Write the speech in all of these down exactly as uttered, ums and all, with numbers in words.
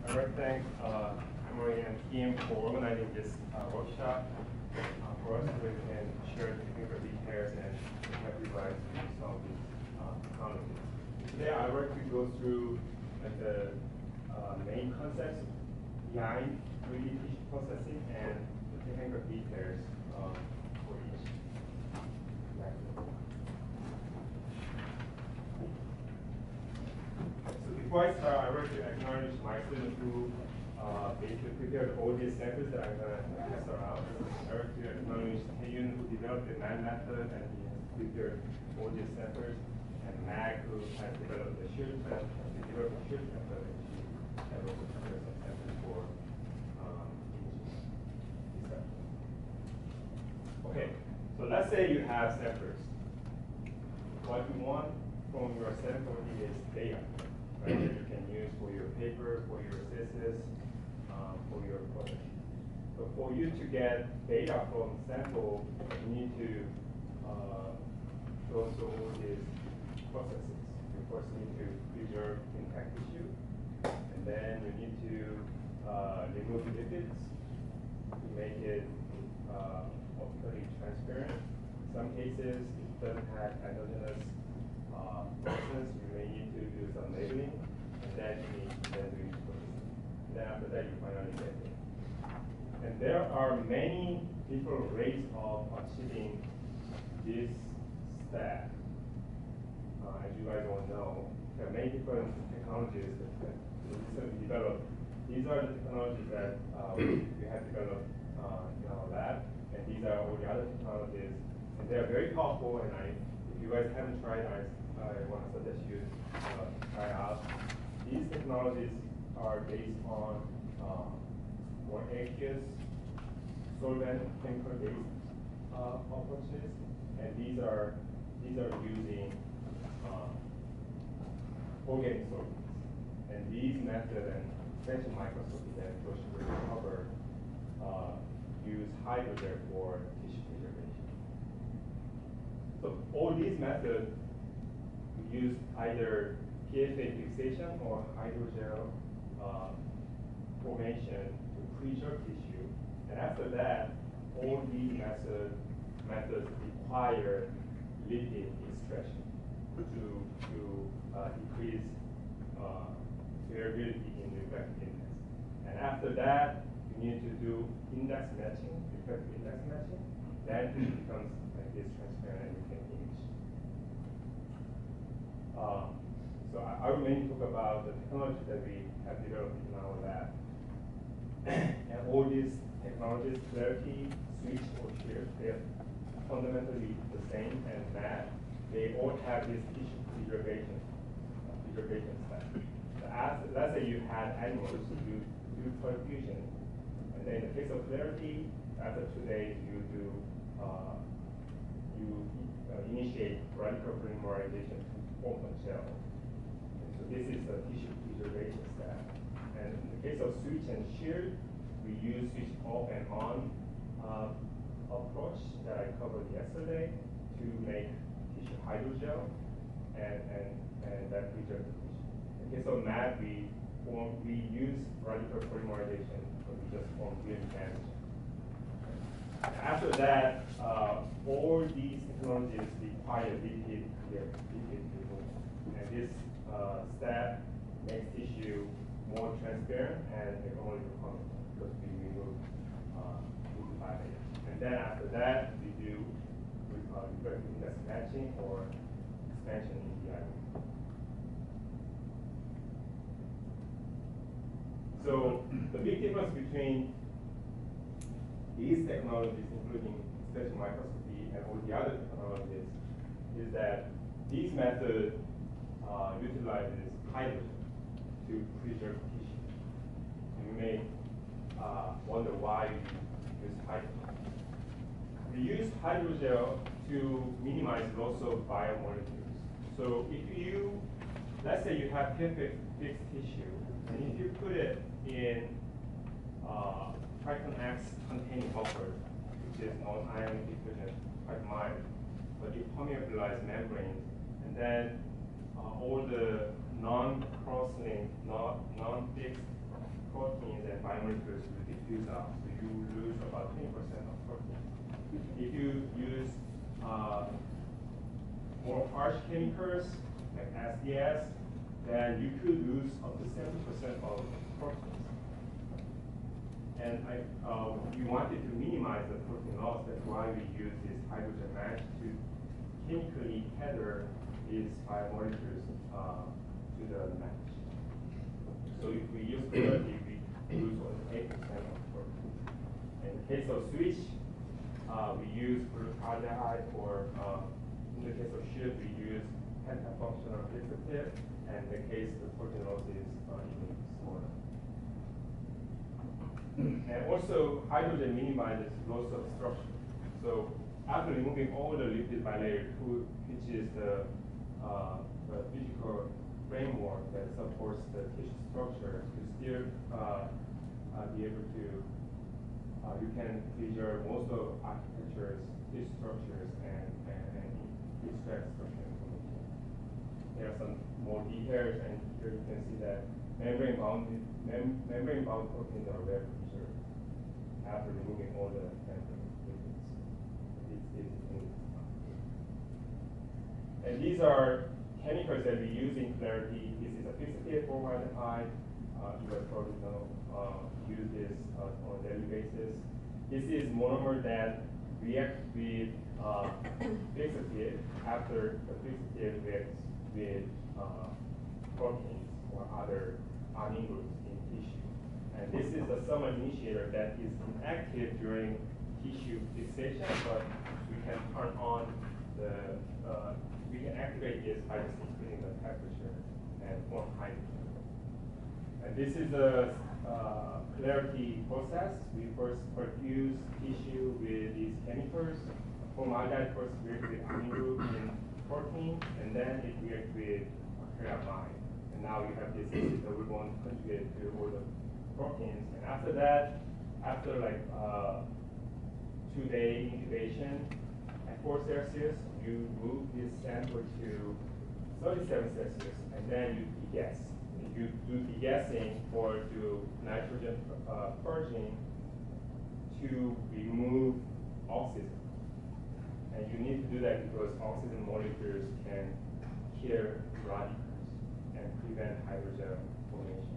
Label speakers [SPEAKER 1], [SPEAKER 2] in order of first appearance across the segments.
[SPEAKER 1] I want to thank uh, Emory and team for organizing this uh, workshop uh, for us so we can share technical details and help you guys to solve these uh, technologies. Today I want to go through like, the uh, main concepts behind three D tissue processing and the technical details uh, for each method. So before I start, I want to acknowledge my student who uh, basically prepared all these samples that I'm going to test around. I want to acknowledge Taeyun who developed the M A N method and he has prepared all these samples, and Mag who has developed the shield method, the developed the shield method, and she has also prepared some samples for um, each research. Okay, so let's say you have samples. What you want from your sample is data. Right, that you can use for your paper, for your thesis, um, for your project. So for you to get data from sample, you need to uh, go through all these processes. You first need to preserve intact tissue, and then you need to uh, remove lipids to make it uh, optically transparent. In some cases, it doesn't have endogenous Uh, process, you may need to do some labeling, and then you need to then do processing. And then after that, you finally get it. And there are many different ways of achieving this step. Uh, as you guys all know, there are many different technologies that, that recently developed. These are the technologies that uh, we, we have developed uh, in our lab, and these are all the other technologies. And they are very powerful, and I, if you guys haven't tried, I I want to suggest you uh, try out. These technologies are based on uh, more aqueous solvent chemical-based uh, approaches, and these are these are using uh, organic solvents. And these methods and expansion microscopy that Josh will cover uh, use hydrogel for tissue preservation. So all these methods use either P F A fixation or hydrogel uh, formation to preserve tissue. And after that, all these methods, methods require lipid extraction to, to uh, increase uh, variability in refractive index. And after that, you need to do index matching, refractive index matching. Then it becomes like this transparent and you can image. Uh, so I, I will mainly talk about the technology that we have developed in our lab. And all these technologies, Clarity, Switch, or Shear, they are fundamentally the same as M A T. They all have this tissue preservation, uh, preservation step. So as, let's say you had animals do, do perfusion, and then in the case of Clarity, after two days you do, uh, you uh, initiate radical polymerization open gel. And so this is the tissue preservation step. And in the case of switch and shear, we use switch off and on uh, approach that I covered yesterday to make tissue hydrogel and, and, and that preserves the tissue. In the case of M A T, we form we use radical polymerization, but we just form green damage. After that, uh, all these technologies require lipid lipid removal, and this uh, step makes tissue more transparent and economically functional because we remove uh, lipid bilayer. And then after that, we do uh, refractive index matching or expansion in the I O. So the big difference between these technologies, including spectral microscopy and all the other technologies, is that these methods uh, utilizes hydrogen to preserve tissue. And you may uh, wonder why we use hydrogen. We use hydrogel to minimize loss of biomolecules. So if you, let's say you have perfect fixed tissue, and if you put it in uh, Triton X containing buffer, which is non-ionic diffusion, quite mild, but it permeabilized membranes, and then uh, all the non-cross-linked, non- non-fixed proteins and biomolecules will diffuse out, so you lose about twenty percent of protein. If you use uh, more harsh chemicals like S D S, then you could lose up to seventy percent of proteins. And I, uh, we wanted to minimize the protein loss. That's why we use this hydrogen match to chemically tether these biomolecules uh, to the match. So if we use clarity, we lose only eight percent of protein. In the case of switch, uh, we use glucaraldehyde, or uh, in the case of shield, we use pentafunctional fixative, and in the case the protein loss is uh, even smaller. And also, hydrogen minimizes loss of structure. So after removing all the lipid bilayer two, which is the, uh, the physical framework that supports the tissue structure, to still uh, uh, be able to, uh, you can preserve most of architectures, tissue structures, and, and, and extract structure information. There are some more details, and here you can see that membrane-bound mem membrane-bound proteins are well preserved after removing all the membrane lipids. And these are chemicals that we use in Clarity. This is a fixative formaldehyde. Uh, you guys probably know, uh, use this uh, on a daily basis. This is monomer that reacts with uh, fixative after the fixative reacts with uh, proteins or other amine groups in tissue. And this is a summer initiator that is inactive during tissue fixation, but we can turn on the, uh, we can activate this by just increasing the temperature and form hydrogen. And this is the uh, Clarity process. We first perfuse tissue with these chemicals. Formaldehyde first reacts with amine group in protein, and then it reacts with acrylamide. And now you have this double bond conjugated to all the proteins. And after that, after like uh, two-day incubation at four Celsius, you move this sample to thirty-seven Celsius, and then you degas. You do degassing or do nitrogen uh, purging to remove oxygen. And you need to do that because oxygen molecules can kill radicals and prevent hydrogen formation.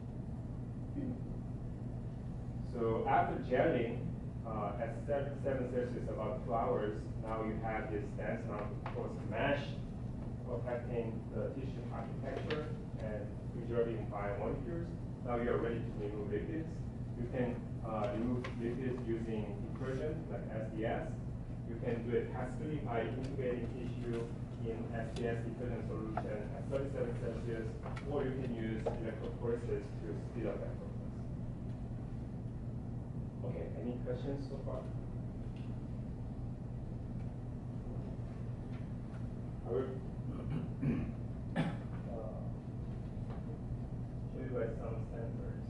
[SPEAKER 1] So after gelling uh, at seven Celsius, about two hours, now you have this dense non-porous mesh affecting the tissue architecture and preserving biomolecules. Now you are ready to remove lipids. You can uh, remove lipids using detergent like S D S. You can do it passively by incubating tissue in S D S detergent solution at thirty-seven Celsius, or you can use electrophoresis to speed up that process. Okay, any questions so far? I will uh, show you guys some standards.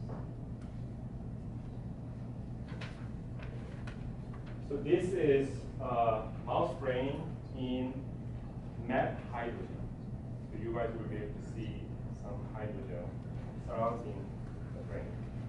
[SPEAKER 1] So this is uh, mouse brain in mapped hydrogen. So you guys will be able to see some hydrogen surrounding the brain.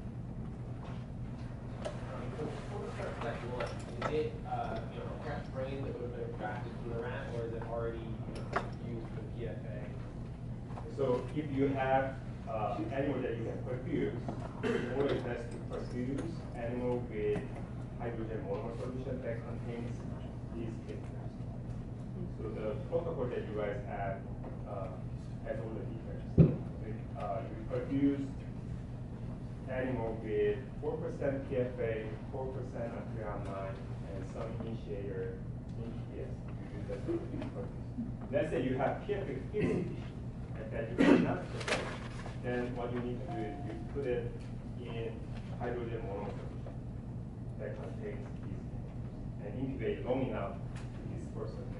[SPEAKER 2] Is it uh, you know, a fresh brain that would have been extracted from the rat, or is it already you know, used for P F A?
[SPEAKER 1] So if you have uh, animal that you can perfuse, it's always best to perfuse animal with hydrogen monomer solution that contains these chemicals. So the protocol that you guys have uh, has all the details. Uh, you perfuse animal with four percent P F A, four percent acrylamide, and some initiator in P S. You use that to perfuse. Let's say you have P F A fixed tissue and that you cannot perfuse. Then what you need to do is you put it in hydrogen monomer solution that contains these chemicals and incubate long enough to disperse them.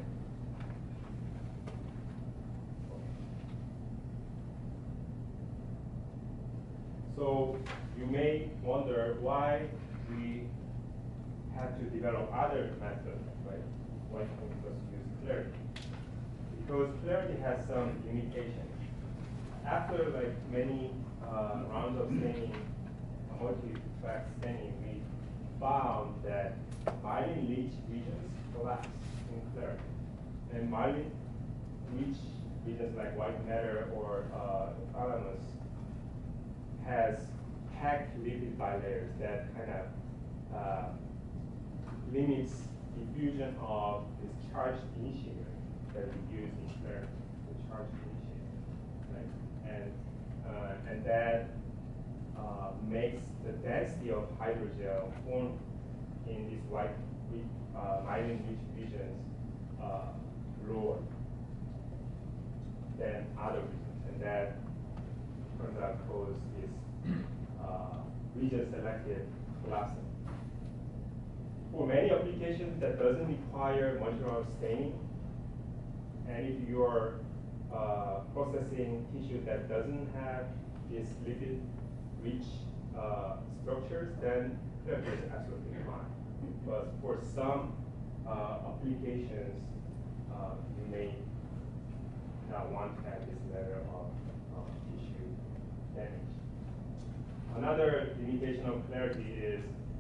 [SPEAKER 1] So you may wonder why we have to develop other methods, right? Why can't we just use Clarity? Because Clarity has some limitations. After like many uh, rounds of staining multiplex staining, we found that myelin-rich regions collapse in clarity. And myelin-rich regions like white matter or uh, thalamus has packed lipid bilayers that kind of uh, limits diffusion of this charge initiator that we use in clarity, the charge initiator, right? And uh, and that uh, makes the density of hydrogel formed in these white uh, myelin-rich regions uh, lower than other regions, and that turns out cause this uh, region-selected collapsing. For many applications that doesn't require much of staining, and if you are uh, processing tissue that doesn't have this lipid-rich uh, structures, then therapy is absolutely fine. But for some uh, applications, uh, you may not want to have this level of uh, tissue damage. Another limitation of clarity is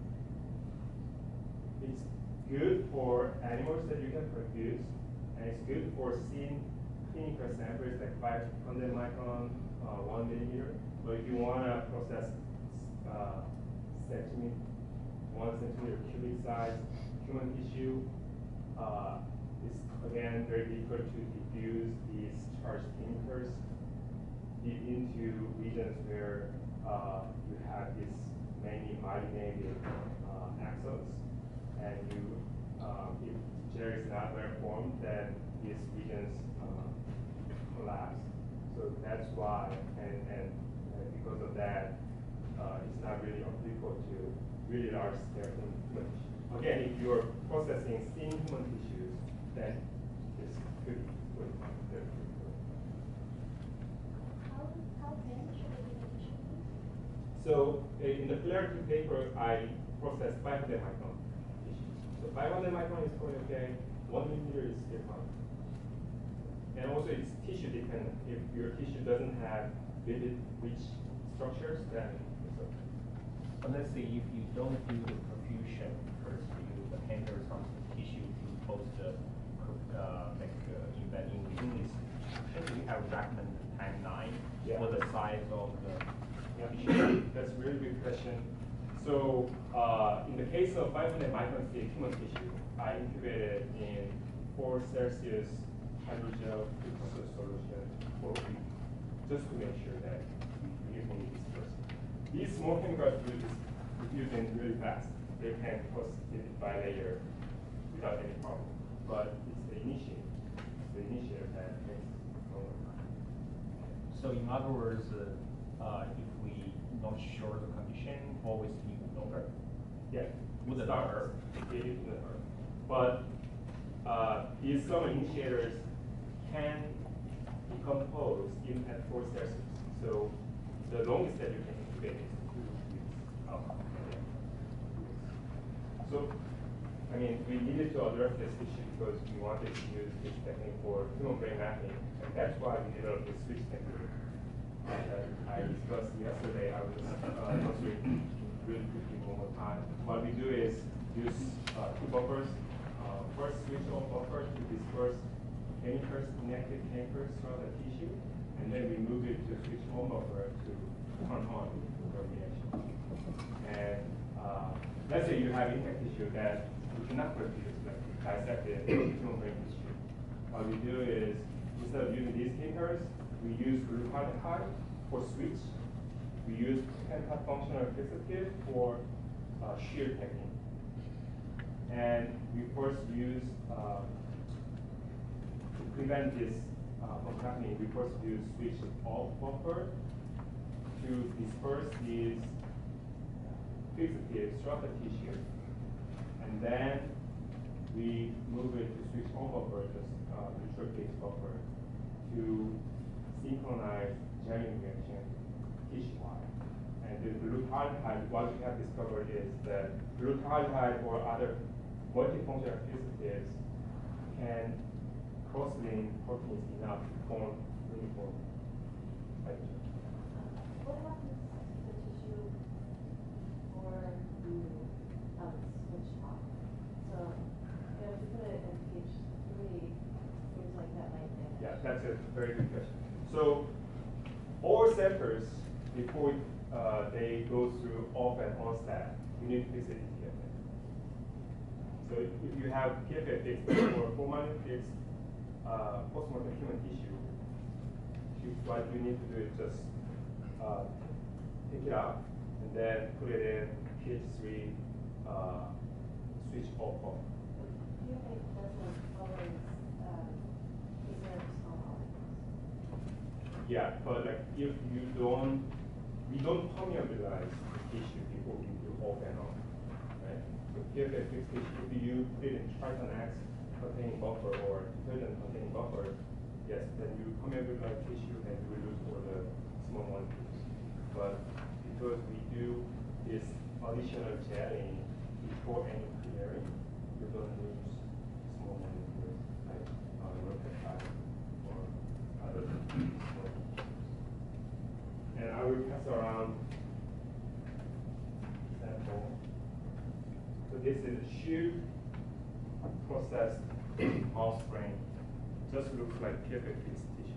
[SPEAKER 1] it's good for animals that you can produce, and it's good for seeing clinical samples like five hundred micron, uh, one millimeter. But if you want to process uh, centimeter, one centimeter cubic size human tissue, uh, it's again very difficult to diffuse these charged chemicals deep into regions where uh, you have this many myelinated uh, axons, and you, uh, if gel is not well formed, then these regions uh, collapse. So that's why, and, and uh, because of that, uh, it's not really applicable to really large scale human tissue. Again, if you're processing thin human tissues, then this could be good.
[SPEAKER 3] How, how thin should it be the tissue be?
[SPEAKER 1] So uh, in the clarity paper, I processed five hundred micron tissues. So five hundred micron is quite okay. One millimeter is still fine. And also it's tissue dependent. If your tissue doesn't have lipid-rich structures, then it's okay.
[SPEAKER 4] But let's say if you don't do the perfusion first, you enter some tissue to post the uh, like uh, embedding in this. Should we have recommended timeline
[SPEAKER 1] Yeah.
[SPEAKER 4] for the size of the
[SPEAKER 1] Yeah,
[SPEAKER 4] tissue?
[SPEAKER 1] that's a really good question. So uh, in the case of five hundred micron thick human tissue, I incubated in four Celsius hydrogel precursor solution for a week, just to make sure that we really disperse. These small chemicals do this diffusion really fast. They can cross it by layer without any problem. But it's the initiator, the initiator that makes it longer time.
[SPEAKER 4] So in other words, uh, uh, if we not sure the condition, always leave it longer.
[SPEAKER 1] Yeah,
[SPEAKER 4] Wouldn't
[SPEAKER 1] start
[SPEAKER 4] hurt.
[SPEAKER 1] It wouldn't hurt. But uh, these some initiators can decompose even at four Celsius. So the longest that you can incubate is two weeks.
[SPEAKER 4] Oh.
[SPEAKER 1] So, I mean, we needed to address this issue because we wanted to use this technique for human brain mapping, and that's why we developed the switch technique that I discussed yesterday. I was uh, also really quickly one more time. What we do is use uh, two buffers. Uh, first, switch on buffer to disperse chemicals, inactive chemicals throughout the tissue, and then we move it to switch on buffer to turn on the reaction. And uh, let's say you have intact tissue that we cannot produce, like dissected human brain tissue. What we do is, instead of using these chemicals, we use glutathione for switch. We use pentafunctional fixative for uh, shear technique. And we first use, uh, to prevent this uh, from happening, we first use switch off buffer to disperse these fixatives throughout the tissue. And then we move it to switch on buffer, just uh, neutral case buffer, to synchronize gelling reaction tissue-wide. And the glutathione, what we have discovered is that glutathione or other multifunctional fixatives can cross-link proteins enough to form uniform hydrogen.
[SPEAKER 3] What happens if the tissue
[SPEAKER 1] a very good question. So all samples, before uh, they go through off and on step, you need to fix it in P F A. So if you have P F A fixed or formalin fixed uh, postmortem human tissue, you, what you need to do is just uh, take it out and then put it in pH three uh, switch off off.
[SPEAKER 3] P F A doesn't always um, preserve small molecules.
[SPEAKER 1] Yeah, but like if you don't, we don't permeabilize the tissue before we do off and on, right? So P F A fixed tissue, if you put it in Triton X containing buffer or detergent containing buffer, yes, then you permeabilize tissue and you will lose all the small molecules. But because we do this additional gelling before any clearing, you don't lose small molecules like uh, neuropeptide or other small molecules. And I will pass around sample. So this is shear processed mouse brain. Just looks like P F A fixed tissue.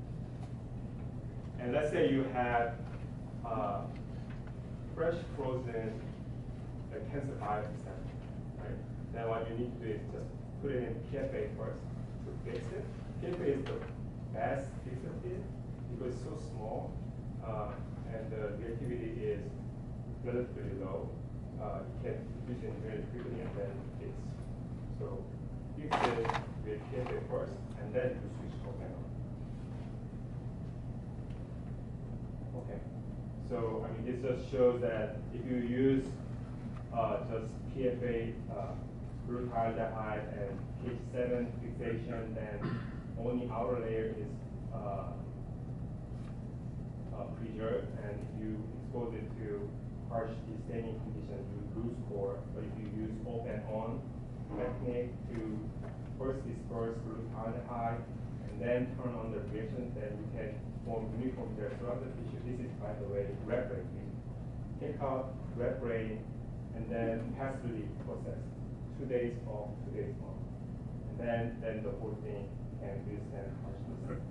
[SPEAKER 1] And let's say you have uh, fresh frozen like cancer biopsy sample, right? Then what you need to do is just put it in P F A first to fix it. P F A is the best fixative because it's so small uh, and the reactivity is relatively low. Uh, you can diffuse it very quickly and then fix. So fix it with P F A first and then you switch off and on. Okay. So, I mean, this just shows that if you use uh, just P F A, uh, glutaraldehyde and pH seven fixation, then only outer layer is uh, uh, preserved, and if you expose it to harsh staining conditions, you lose core. But if you use off and on technique to first disperse glutaraldehyde and then turn on the reaction, then you can form uniform there throughout the tissue. This is, by the way, red brain. We take out red brain and then pass through the process. Two days off, two days on. And then, then the whole thing can withstand harshness.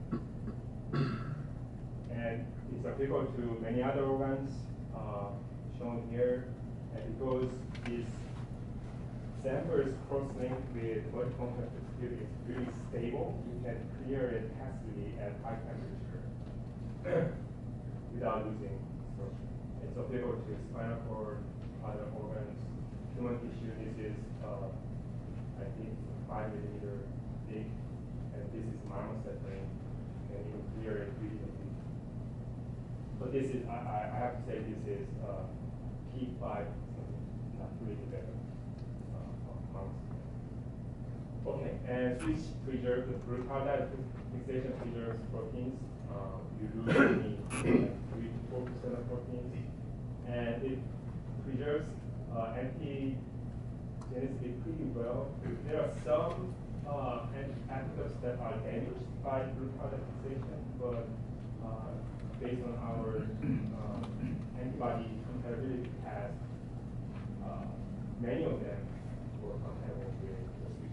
[SPEAKER 1] And it's applicable to many other organs uh, shown here. And because this sample is cross-linked with vertical conductivity is really stable, you can clear it passively at high temperature without losing structure. It's applicable to spinal cord, other organs, human tissue. This is, uh, I think, five millimeter thick, and this is marmoset-brain, and you can clear it really easily. But this is, I, I have to say, this is uh, P five, not really better. Okay, and switch preserve the glutaraldehyde fixation preserves proteins. Um, you lose only like three to four percent of proteins, and it preserves uh, antigenicity pretty well. There are some uh, epitopes that are damaged by glutaraldehyde fixation, but uh, based on our uh, antibody compatibility test, uh, many of them were compatible with the switch.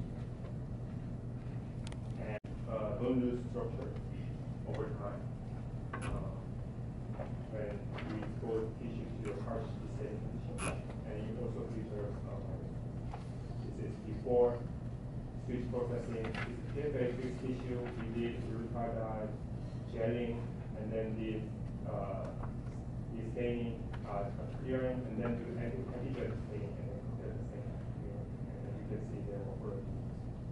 [SPEAKER 1] And uh, don't lose structure over time. Uh, when we expose tissue to a harsh staining condition, and it also preserves uh, this is before switch processing. This is P F A fixed tissue. We did glutaraldehyde gelling, and then did uh, the staining, uh, clearing, and then do antigen staining, and then compare the same clearing. And then you can see there are proteins.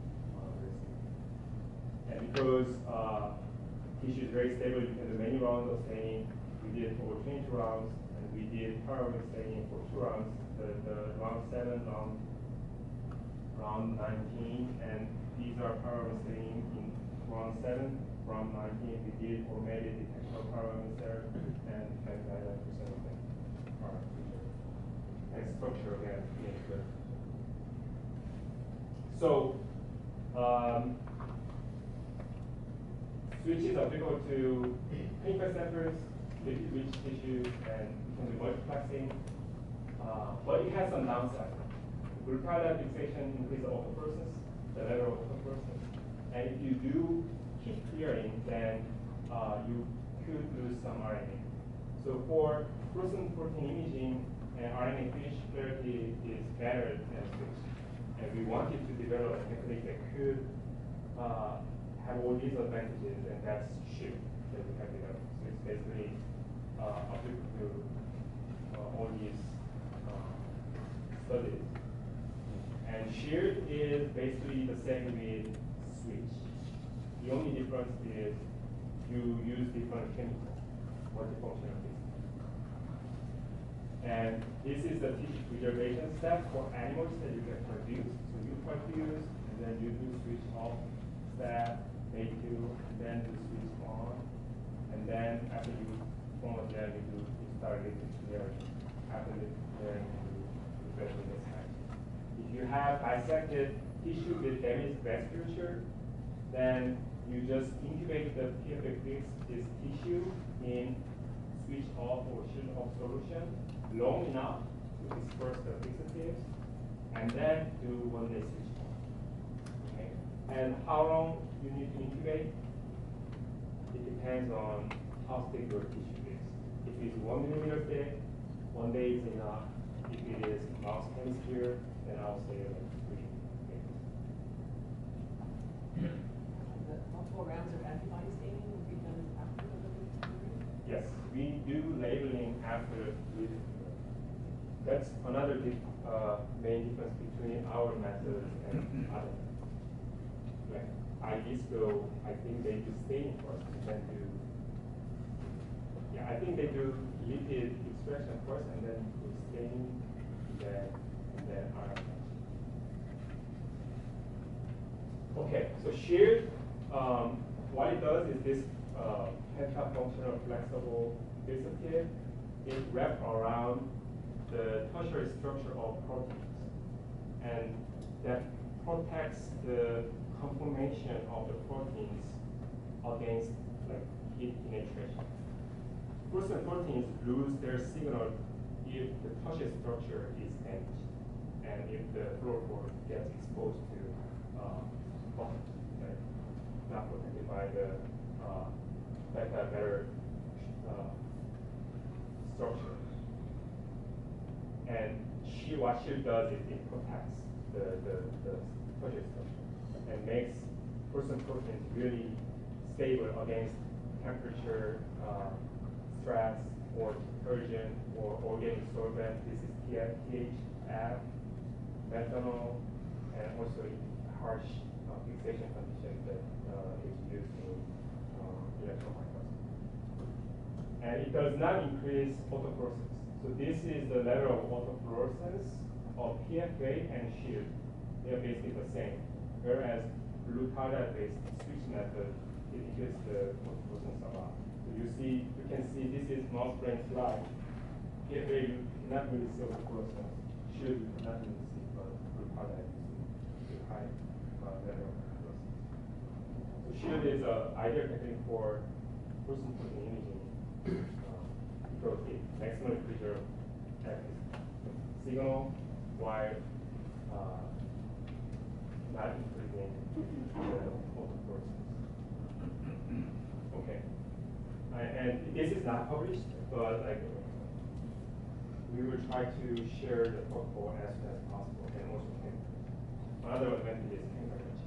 [SPEAKER 1] And because uh, tissue is very stable, you can do many rounds of staining. We did over twenty-two rounds, and we did parallel staining for two rounds, the, the round seven, round, round nineteen, and these are parallel staining in round seven, round nineteen. We did automated detection of parallel there, and ninety-nine percent of them are preserved. And structure again, being good. So, um, switch is applicable to clinical samples, liquid-rich tissue, and it can be multiplexing. Uh, but it has some downside. Glutaraldehyde fixation increases autofluorescence, the level of autofluorescence. And if you do keep clearing, then uh, you could lose some R N A. So for fluorescent protein imaging, and R N A finish clarity is better than switch. And we wanted to develop a technique that could uh, have all these advantages, and that's SHIELD that we have developed. So it's basically uh, applicable to uh, all these uh, studies. And SHIELD is basically the same with switch. The only difference is you use different chemicals, multifunctional physics. And this is the tissue preservation step for animals that you can produce. So you produce, and then you do switch off step, A two, and then do switch on. And then after you form them, you do you start liquid clearing. After liquid clearing, you do special mismatch. If you have dissected tissue with damaged vasculature, then you just incubate the P F A fix this tissue in switch off or shield off solution long enough to disperse the fixatives, and then do one day switch on. Okay? And how long you need to incubate? It depends on how thick your tissue is. If it's one millimeter thick, one day is enough. If it is mouse hemisphere, then I'll say like three days.
[SPEAKER 5] The multiple rounds of antibody staining will be done after the delivery?
[SPEAKER 1] Yes, we do labeling after bleeding. That's another dif uh, main difference between our methods and other methods. Like I D S C O, I think they do staining first, and then do, yeah, I think they do lipid extraction first, and then do staining, then, and then R N A. Okay, so SHIELD, um, what it does is this uh, pentafunctional flexible fixative, it wraps around the tertiary structure of proteins, and that protects the conformation of the proteins against like heat penetration. Fluorescent proteins lose their signal if the tertiary structure is damaged, and if the fluorophore gets exposed to uh, proteins, right? Not protected by the uh, better, better uh, structure. And she, what SHIELD does is it protects the, the, the tertiary structure and makes fluorescent proteins really stable against temperature, uh, stress, or detergent, or organic solvent. This is T H F, methanol, and also harsh uh, fixation condition that uh, is used in uh, electron microscopy. And it does not increase autofluorescence. So this is the level of autofluorescence of P F A and SHIELD. They are basically the same. Whereas glutathione-based switch method, it increases the autofluorescence a lot. So you see, you can see this is mouse brain slide. P F A, you cannot really see autofluorescence. SHIELD, you cannot really see, but glutathione, you see the high uh, level of autofluorescence. So SHIELD is an ideal technique for fluorescent protein imaging. So it maximally preserve signal while uh, not increasing the autofluorescence. Okay, uh, and this is not published, but like we will try to share the protocol as soon as possible, and also Cambridge. Another advantage is Cambridge.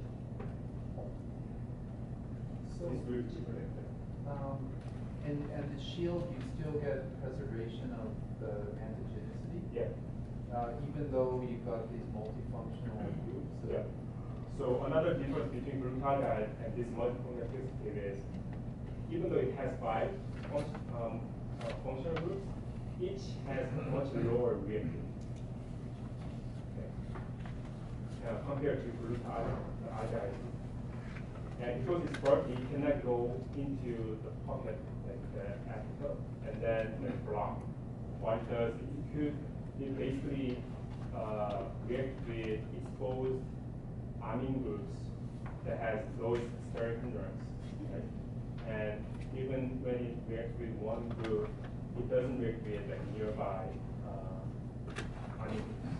[SPEAKER 6] So,
[SPEAKER 1] It's really cheaper than that.
[SPEAKER 6] um, and, and the SHIELD, you still get preservation of the antigenicity?
[SPEAKER 1] Yeah.
[SPEAKER 6] Uh, even though you got these multifunctional groups? uh,
[SPEAKER 1] Yeah. So another difference between glutathione and this multifunctional fixative is, even though it has five fun um, uh, functional groups, each has a much lower reactivity. Okay. Uh, compared to glutathione, the iodine. And because it's bulky, it cannot go into the pocket like the epitope and then like, block. What it does, it could it basically uh, react with exposed amine groups that has lowest steric hindrance. Right? And even when it reacts with one group, it doesn't react with like nearby uh, amine groups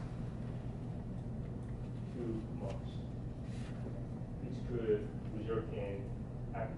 [SPEAKER 1] too much, which could result in active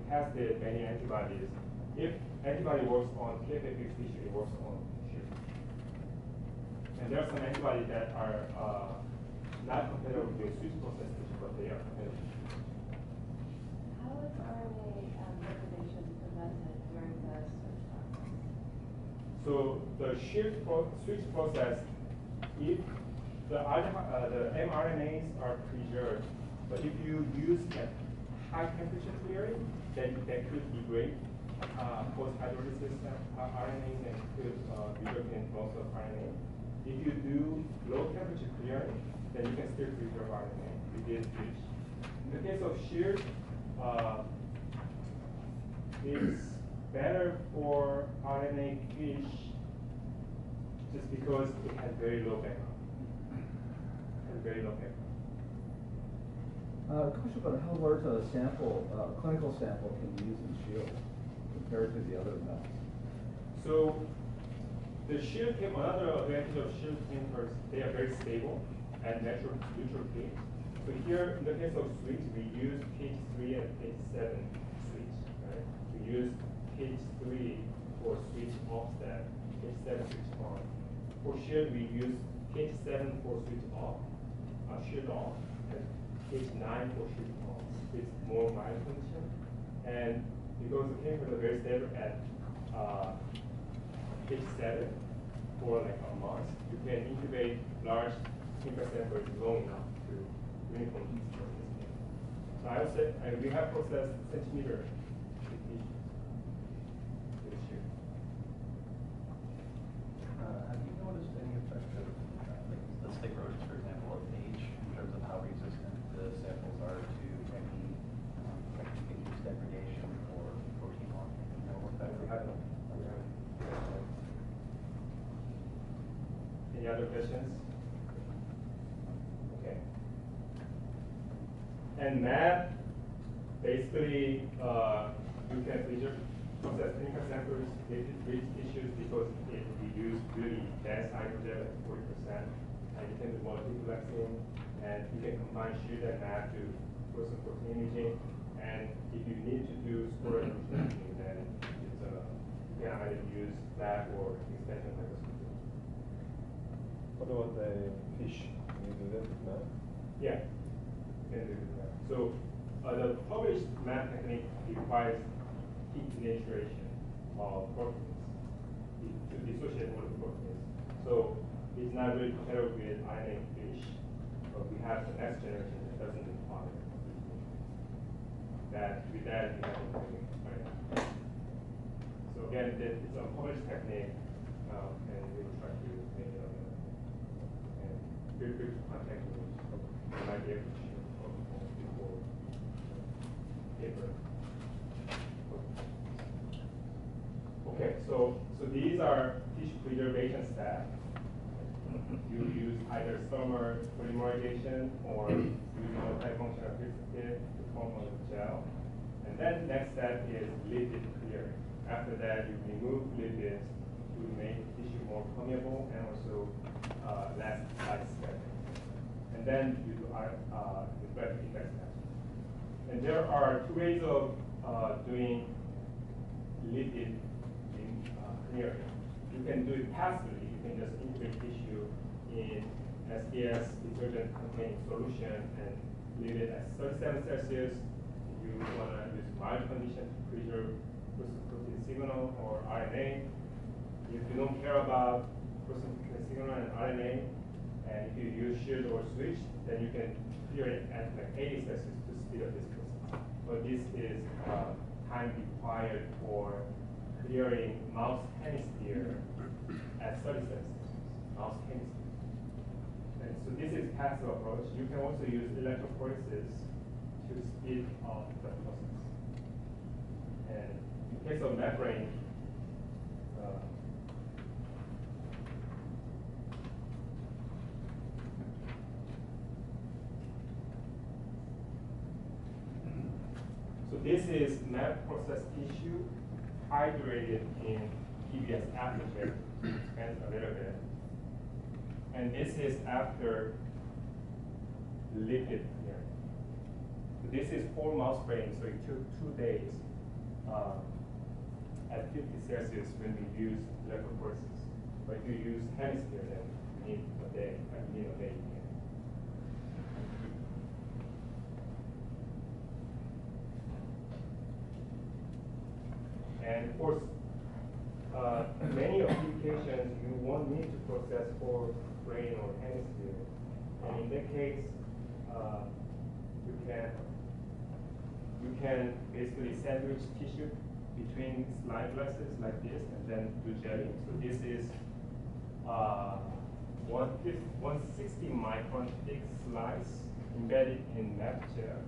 [SPEAKER 1] tested many antibodies. If antibody works on P F A fixed tissue, it works on shear tissue. And there are some antibodies that are uh, not compatible with switch process tissue, but they are compatible.
[SPEAKER 3] How is R N A um, degradation prevented during the switch process?
[SPEAKER 1] So the shift pro switch process, if the, uh, the mRNAs are preserved, but if you use like high temperature clearing, then that could degrade uh, post hydrolysis uh, R N As and could uh, result in loss of R N A. If you do low temperature clearing, then you can still preserve R N A within switch. In the case of shear, uh, it's better for R N A fish just because it has very low background. It has very low background.
[SPEAKER 7] Uh, question about how large a sample, uh, clinical sample can you use in Shield compared to the other methods?
[SPEAKER 1] So the Shield came, another advantage of Shield chemicals, they are very stable and natural neutral pH. So here, in the case of switch, we use pH three and pH seven switch, right? We use pH three for switch offset, pH seven switch on. For Shield, we use pH seven for switch off, uh, Shield off, and pH nine for Shield on. It's more mild condition. And because the chemicals are very stable at uh, pH seven for like a month, you can incubate large chemical samples long enough to uniformly store this thing. So I would say uh, we have processed centimeter tissues with Shield.
[SPEAKER 8] Uh, have you noticed any effect of, uh, like, let's take rodents, for example, of age, in terms of how resistant the samples are to any um, induced degradation or protein locking? No effect?
[SPEAKER 1] We haven't. We haven't. Any other questions? Okay. And math, basically, uh, you can preserve process clinical samples with rich tissues because it we use really dense hydrogel at forty percent, and you can do multiplexing, and you can combine Shield and math to do some protein imaging. And if you need to do storage imaging, then it's uh, you can either use that or extension microscopy.
[SPEAKER 9] What about the fish? Can you do that with math?
[SPEAKER 1] Yeah, you can do that. So uh, the published math technique requires heat denaturation of proteins to dissociate multiple proteins. So it's not really compatible with I N A fish, but we have the next generation that doesn't require that. With that, we have a technique right now. So again, it's a published technique, um, and we will try to make it available. And feel free to contact me. I might be able to share before paper. Okay, so so these are tissue preservation steps. You use either summer polymerization or use multifunctional precipitate to form a gel. And then next step is lipid clearing. After that, you remove lipids to make tissue more permeable and also uh, less light scattering. And then you do uh, the wet effect test. And there are two ways of uh, doing lipid clearing. You can do it passively. You can just incubate tissue in S P S detergent containing solution and leave it at thirty-seven Celsius. If you want to use mild condition to preserve protein signal or R N A. If you don't care about protein signal and R N A, and if you use Shield or switch, then you can clear it at like eighty Celsius to speed up this process. But this is uh, time required for clearing mouse hemisphere at thirty Celsius, mouse hemisphere. And so this is passive approach. You can also use electrophoresis to speed up the process. And in case of membrane, uh, so this is map process tissue hydrated in P B S aftershave, and a little bit. And this is after lipid clearing. So this is whole mouse brain, so it took two days uh, at fifty Celsius when we use electrophoresis. But if you use hemisphere, then you need a day, uh, you need a day. And of course, uh, many applications you won't need to process for brain or hemisphere. And in that case, uh, you can you can basically sandwich tissue between slide glasses like this and then do jelly. So this is uh, one sixty micron thick slice embedded in map gel.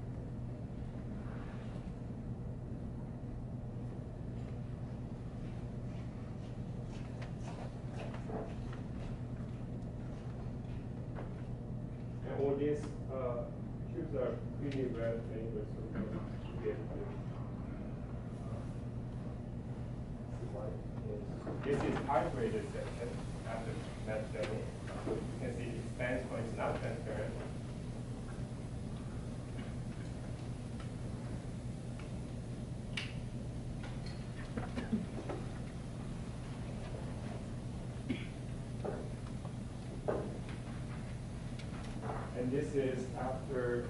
[SPEAKER 1] And all these uh, tubes are pretty well labeled, so we can be able to uh, see what it is. This is hydrated section after map jelly. So you can see it expands when it's not transparent. And this is after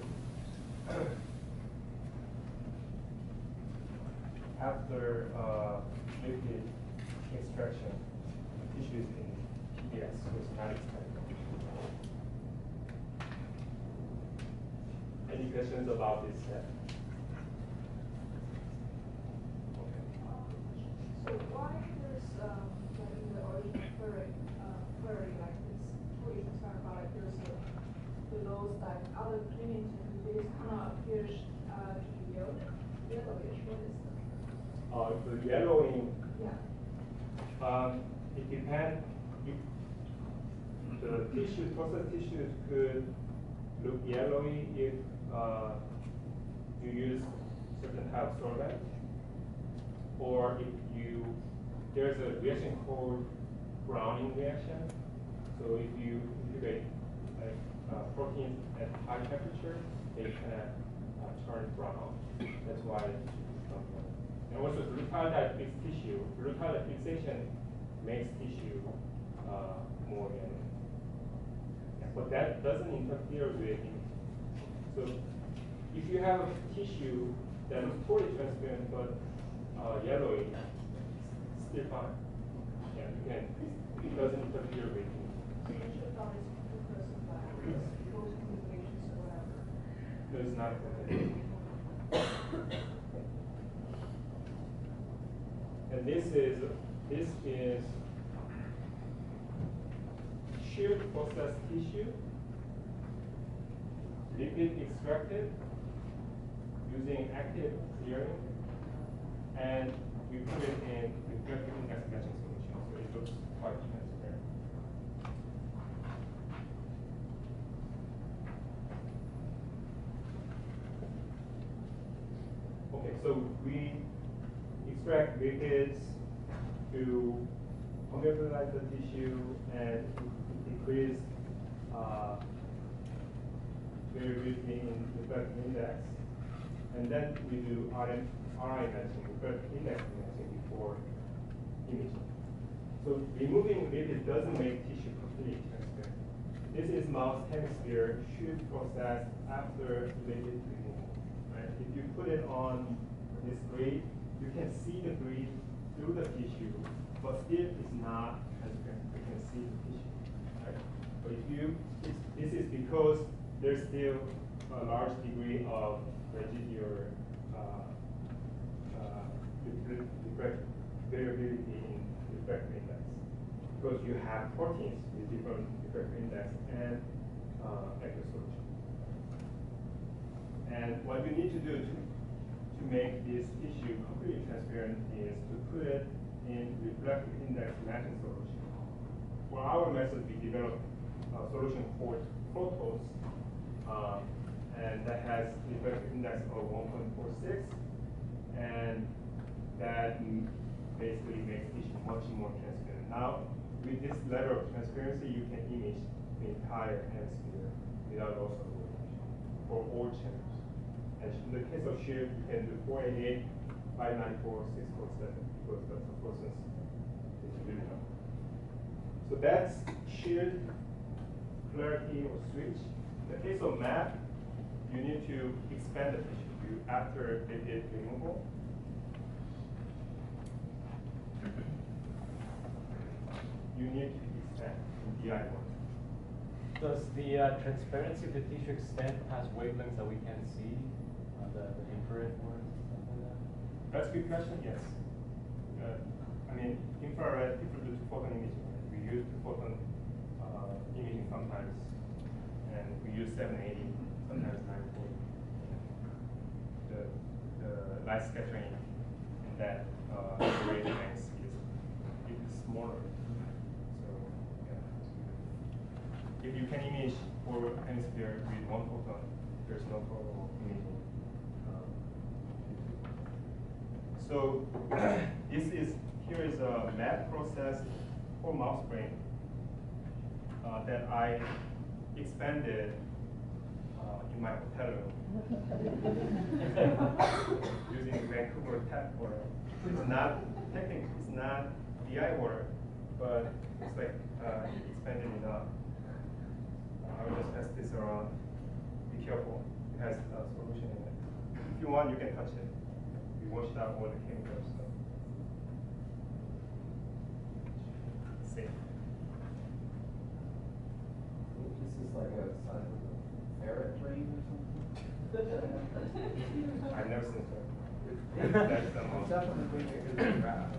[SPEAKER 1] after uh, liquid extraction. The tissue is in P D S, so it's not expanded. Any questions about this step?
[SPEAKER 5] So why there's, um, like in the original query, uh, query like this, fully transparent product, there's a, below that other image, this kind of appears, uh, to be yellow, yellowish, what is that?
[SPEAKER 1] Uh, the yellowing,
[SPEAKER 5] Yeah.
[SPEAKER 1] um, it depends. If the tissue, processed tissues could look yellowy if uh, you use certain type of solvent, or if you, there's a reaction called browning reaction. So if you incubate like uh, proteins at high temperature, they can uh, turn brown. That's why it should become brown. And also glutathione fixed tissue, glutathione fixation makes tissue uh, more yellow. But that doesn't interfere with imaging. So if you have a tissue that is totally transparent but uh, yellowy, still fine. Yeah, you can, it doesn't interfere with imaging.
[SPEAKER 5] So you should thought it's because of that, because those communications or whatever.
[SPEAKER 1] No, it's not. And this is, this is sheared processed tissue, liquid extracted using active clearing, and we put it in reflective index matching solution, so it looks quite transparent. Okay, so we extract liquids to homeopathize the tissue and decrease uh, variability in reflective index. And then we do R I matching, reflective index matching before imaging. So removing lipids doesn't make tissue completely transparent. This is mouse hemisphere should process after lipid removal. Right? If you put it on this grid, you can see the grid through the tissue, but still it's not transparent. You can see the tissue. Right? But if you, it's, this is because there's still a large degree of residual uh, uh, variability in refractive index, because you have proteins with different refractive index and uh, active solution. And what you need to do to to make this tissue completely transparent is to put it in reflective index matching solution. For our method, we developed a solution called Protos, uh, and that has reflective index of one point four six, and that basically makes tissue much more transparent. Now, with this level of transparency, you can image the entire hemisphere without loss of orientation for all channels. And in the case of shear, you can do four eighty-eight five ninety-four, six forty-seven, because the fluorescence is really low. So that's shield, clarity, or switch. In the case of map, you need to expand the tissue view after they did removal. You need to expand in D I mode.
[SPEAKER 2] Does the uh, transparency of the tissue extend past wavelengths that we can't see, uh, the, the infrared ones and stuff like that?
[SPEAKER 1] That's a good question, yes. Uh, I mean, infrared, people do photon imaging. Right? We use photon uh, imaging sometimes, and we use seven eighty, sometimes nine forty. The, the light scattering in that uh, wavelength is, is smaller. So, yeah. If you can image for hemisphere with one photon, there's no problem imaging. Um, so this is here is a map process for mouse brain uh, that I expanded uh, in my hotel room using Vancouver tap water. It's not technically it's not D I water, but it's like uh, expanded enough. I will just pass this around. Be careful. It has a solution in it. If you want, you can touch it. We washed out all the chemicals. So. Safe.
[SPEAKER 6] This is like a size of a ferret brain or something?
[SPEAKER 1] I've never seen it. That's the most.
[SPEAKER 6] It's definitely bigger than rat.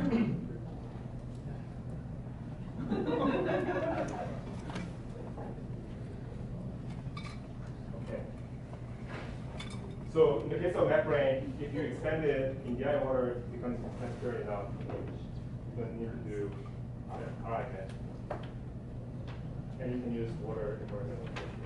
[SPEAKER 1] Okay. So in the case of membrane, if you expand it in D I water, it becomes transparent enough, which you don't need to do uh, R I F. And you can use water immersion.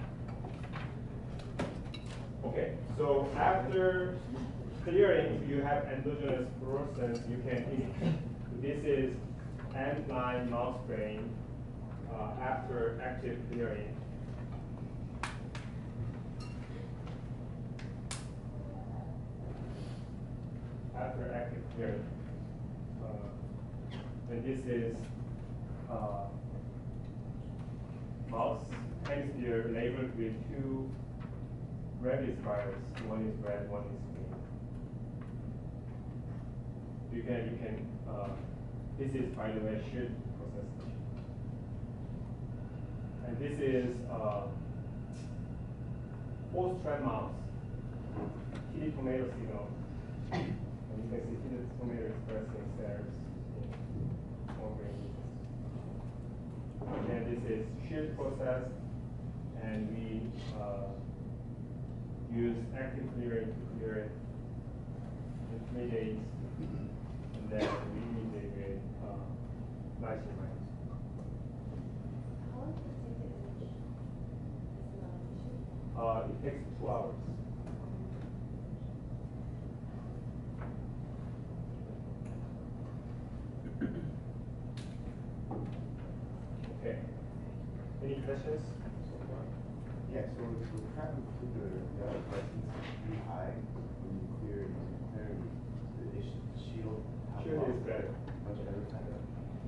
[SPEAKER 1] Okay, so after clearing, if you have endogenous fluorescence, you can image. This is N nine mouse brain uh, after active clearing. After active clearing. Uh, and this is uh, mouse hemisphere labeled with two rabies virus. One is red, one is green. You can, you can, uh, this is, by the way, shield process. And this is uh, four-strand mouse, kitty tomato signal. And you can see kitty tomato expressing cells in small grain lesions. And then this is shield process, and we uh, use active clearing to clear it in three days. And then we integrate uh, lysin minus.
[SPEAKER 3] How long does it take to image this amount of tissue?
[SPEAKER 1] Uh, it takes two hours. Okay. Any questions so far?
[SPEAKER 10] Yeah, so to kind of put the uh, resins pretty high when you clear it, clear the issue, shield. how
[SPEAKER 1] Shield
[SPEAKER 10] long-
[SPEAKER 1] is better.
[SPEAKER 10] Much better kind of.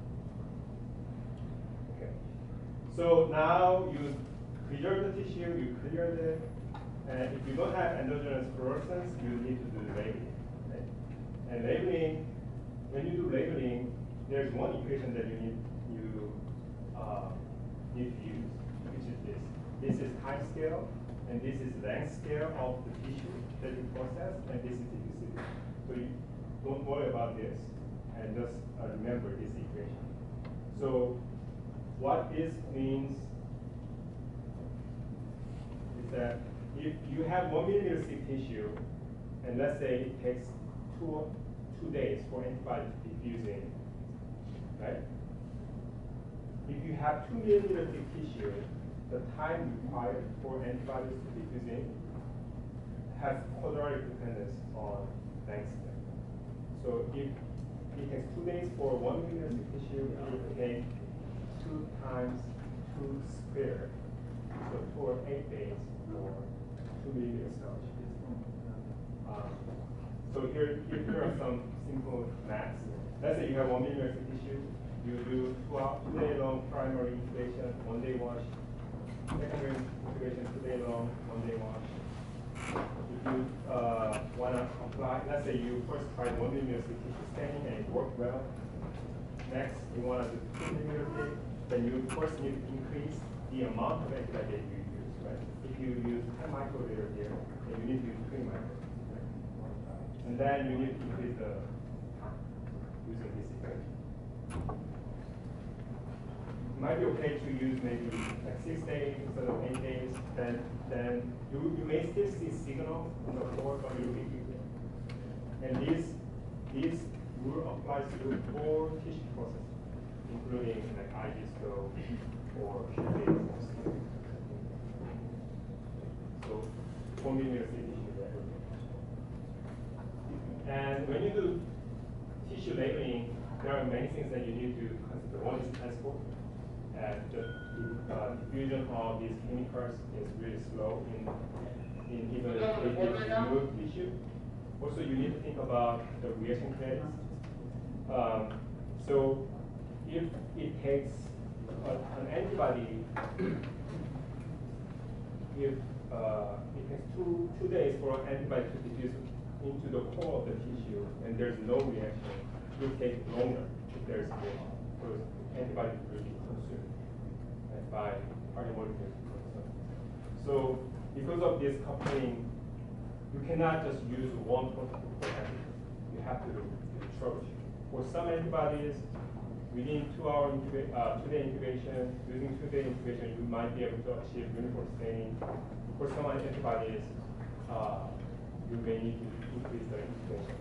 [SPEAKER 1] Okay. So now you preserve the tissue, you cleared it, and if you don't have endogenous fluorescence, you need to do labeling. Right? And labeling, when you do labeling, there's one equation that you need you uh, need to use, which is this. This is time scale, and this is length scale of the tissue that you process, and this is diffusivity. So you don't worry about this, and just uh, remember this equation. So what this means is that if you have one millimeter thick tissue, and let's say it takes two, two days for antibody to diffusing, right? If you have two millimeter thick tissue, the time required for antibodies to diffusing has quadratic dependence on length scale. So if it takes two days for one millimeter thick tissue, it will take two times two squared, so two or eight days for two millimeter cells. Um, So here, here, here are some simple maths. Let's say you have one millimeter tissue. You do two, hour, two day long primary incubation, one day wash. Secondary incubation, two day long, one day wash. If you uh, want to apply, let's say you first tried one millimeter tissue staining and it worked well. Next, you want to do two millimeter thick, then you first need to increase the amount of antibody you use, right? If you use ten microliter here, then you need to use twenty microliter. Right? And then you need to increase the time using this equation. It might be okay to use maybe like six days instead of eight days. Then, then you, you may still see signal in the core, but you'll be equal. And this, this rule applies to four tissue processes, including like I G scope or shielding. So, four millimeter tissue labeling. And when you do tissue labeling, there are many things that you need to consider. One is transport. And the uh, diffusion of these chemicals is really slow in, in even if you remove tissue. Also, you need to think about the reaction credits. Um, so, if it takes a, an antibody, if uh, it takes two two days for an antibody to diffuse into the core of the tissue, and there's no reaction, it will take longer if there's reaction, because antibody will be consumed right, by target molecules. So, because of this coupling, you cannot just use one protocol for everything. You have to do troubleshoot. For some antibodies, within two hour incuba uh, two day incubation, using two day incubation, you might be able to achieve uniform staining. For some antibodies, uh, you may need to increase the incubation.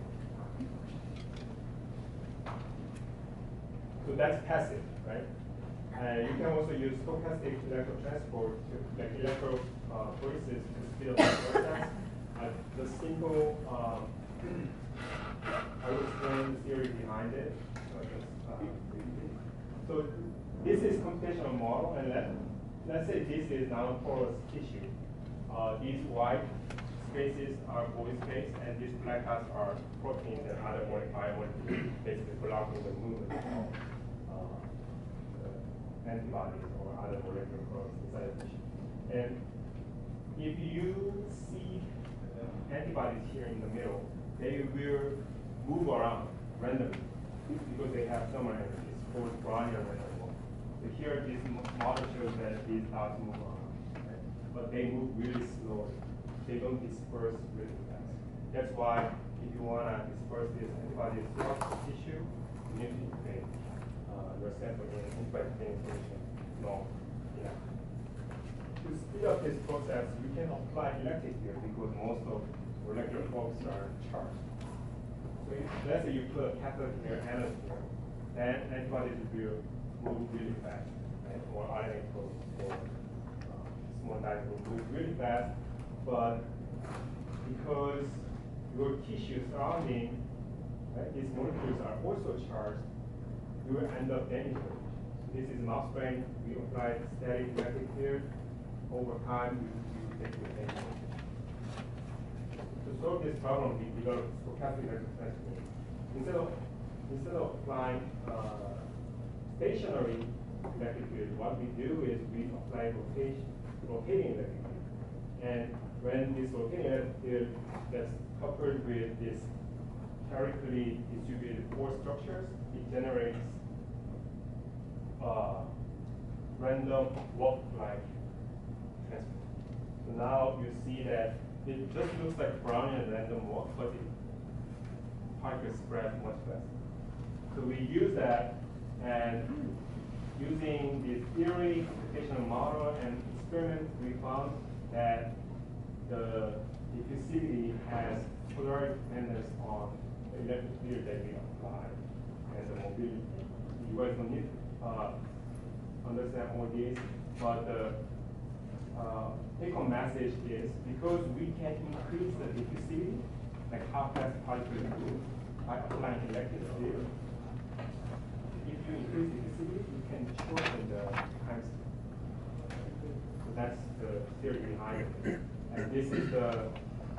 [SPEAKER 1] So that's passive, right? And you can also use stochastic electrotransport to like electrophoresis to speed up the process. Uh, the simple, um, I will explain the theory behind it. So, just, uh, so this is computational model, and let, let's say this is non-porous tissue. Uh, these white spaces are void space, and these black dots are proteins and other biomolecules, basically blocking the movement of uh, the antibodies or other molecular products inside the tissue. And if you see antibodies here in the middle, they will move around randomly because they have thermal energy. It's called Brownian random. So here, this model shows that these dots move around, right? But they move really slowly. They don't disperse really fast. That's why if you want to disperse these antibodies throughout the tissue, you need to incubate uh, your sample in antibody condition long enough. To speed up this process, you can apply electric field because most of molecular forms are charged. So if, let's say you put a cathode here, anode here, then antibodies will move really fast, right? Or R N A probes or uh, small dyes will move really fast, but because your tissue surrounding, right, these molecules are also charged, you will end up damaging it. This is mouse brain. We apply static electric field. Over time, we, we take the damage. To solve this problem, we developed stochastic electrotransport. Instead of instead of applying uh, stationary electric field, what we do is we apply rotation, rotating electric field. And when this rotating electric field that's coupled with this characterly distributed force structures, it generates uh, random walk-like transport. So now you see that it just looks like Brownian random walk, but it particles spread much faster. So we use that, and using the theory, computational model, and experiment, we found that the diffusivity has polarity dependence on the electric field that we apply and the mobility. You guys don't need to uh, understand all this, but the uh, take-home message is because we can increase the diffusivity, like how fast particles move, by applying electric field. If you increase diffusivity, you can shorten the time scale. So that's the theory behind it. And this is the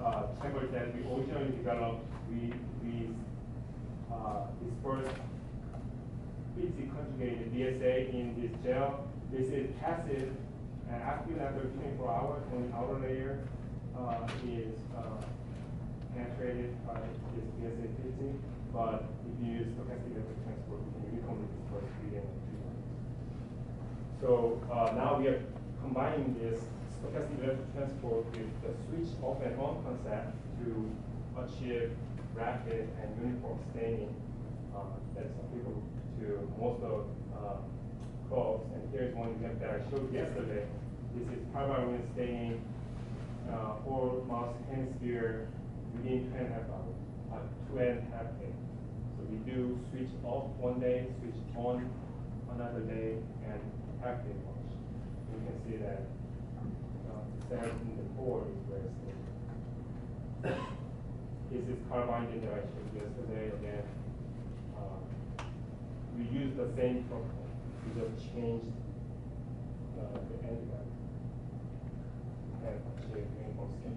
[SPEAKER 1] uh, chambers that we originally developed, we, we uh, dispersed fifty conjugated D S A in this gel. This is passive and active after twenty-four hours. Only outer layer uh, is uh, penetrated by this D S A fifty. But if you use stochastic electric transport, we can uniformly disperse within two months. So uh, now we are combining this stochastic electric transport with the switch off and on concept to achieve rapid and uniform staining uh, that's applicable to most of uh, clothes. And here's one example that I showed yesterday. This is primary staining uh, for mouse hemisphere within two and a half hours, uh, two and a half days. So we do switch off one day, switch on another day, and half day wash. You can see that uh, sand in the core is very stable. This is carbine that I showed yesterday again. Uh, we use the same protocol. We just changed uh, the antibody and achieve uniform skin.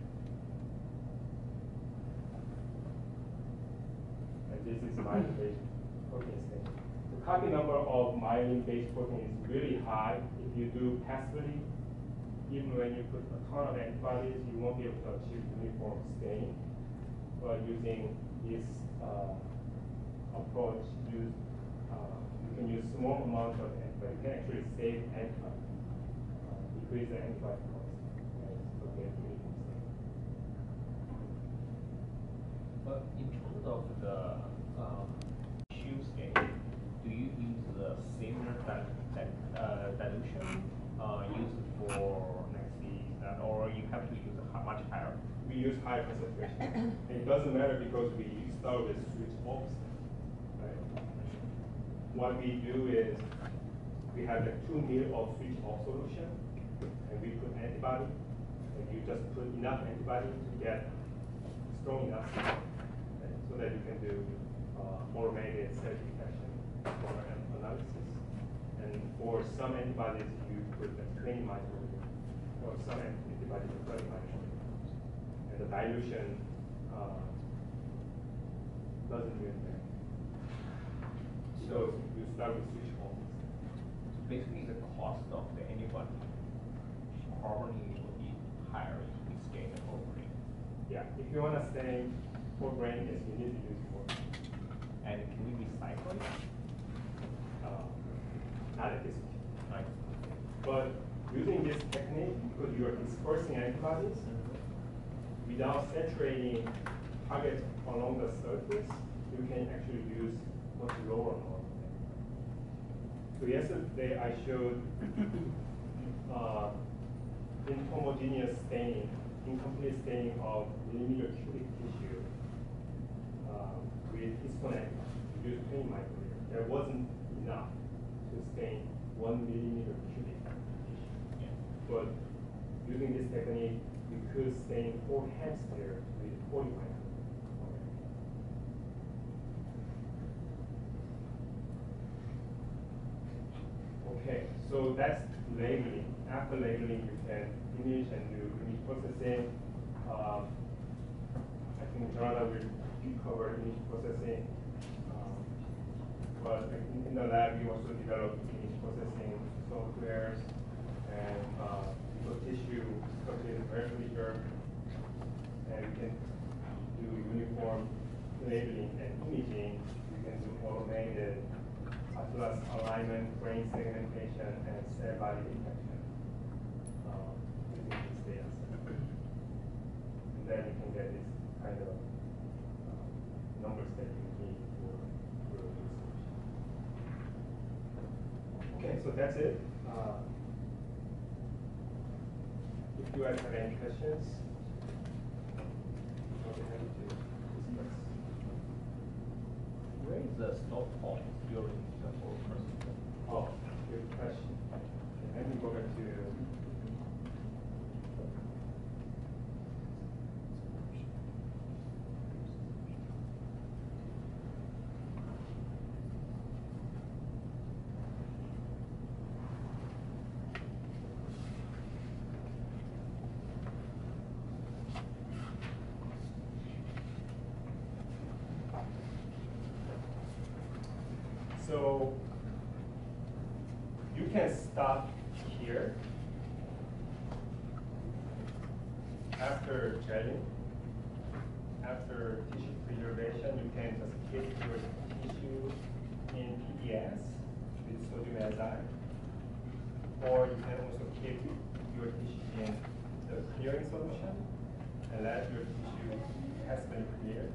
[SPEAKER 1] And this is myelin-based protein stain. The copy number of myelin-based protein is really high. If you do passively, even when you put a ton of antibodies, you won't be able to achieve uniform stain. But using this uh, approach, use, uh, you can use small amounts of antibody. You can actually save antibody, uh, decrease the antibody cost, and so get uniform stain.
[SPEAKER 4] But in terms of the um, shoe stain, do you use the similar dil dil uh, dilution uh, used for Nexi, uh, or you have to use a hi- much higher?
[SPEAKER 1] We use high concentration. And it doesn't matter because we start with switch off. Right? What we do is we have the two mil of switch off solution, and we put antibody, and you just put enough antibody to get strong enough, right? So that you can do uh, automated cell detection for an analysis. And for some antibodies, you put the twenty microgram, or some antibodies thirty microgram. And the dilution uh, doesn't really matter. So you start with switch off.
[SPEAKER 4] So basically, the cost of the antibody probably will be higher if we stain the whole brain.
[SPEAKER 1] Yeah, if you want to stain for brain, yes, you need to use more.
[SPEAKER 4] And can we recycle it?
[SPEAKER 1] Uh, not at this point.
[SPEAKER 4] Right.
[SPEAKER 1] But using this technique, because you are dispersing antibodies, without saturating targets along the surface, you can actually use much lower amount. So yesterday I showed uh, inhomogeneous staining, incomplete staining of millimeter cubic tissue uh, with histone antibody. We used twenty micrometer. There wasn't enough to stain one millimeter cubic tissue.
[SPEAKER 4] Yeah.
[SPEAKER 1] But using this technique, we could stain whole hemisphere with forty micrometers. Okay, so that's labeling. After labeling, you can image and do image processing. Um, I think Jonathan will cover image processing. Um, but in, in the lab, we also develop image processing softwares and uh, for tissue structure very weaker, and we can do uniform labeling and imaging. We can do automated atlas alignment, brain segmentation, and cell body detection uh, using this data set. And then you can get this kind of uh, numbers that you need for, for research. Okay, so that's it. Uh, If you guys have any questions, I'll be happy to discuss.
[SPEAKER 4] Where is the stop point during the whole process?
[SPEAKER 1] Oh, good question. Okay, let me go back to so you can stop here after gelling. After tissue preservation, you can just keep your tissue in P D S with sodium azide, or you can also keep your tissue in the clearing solution and let your tissue has been cleared.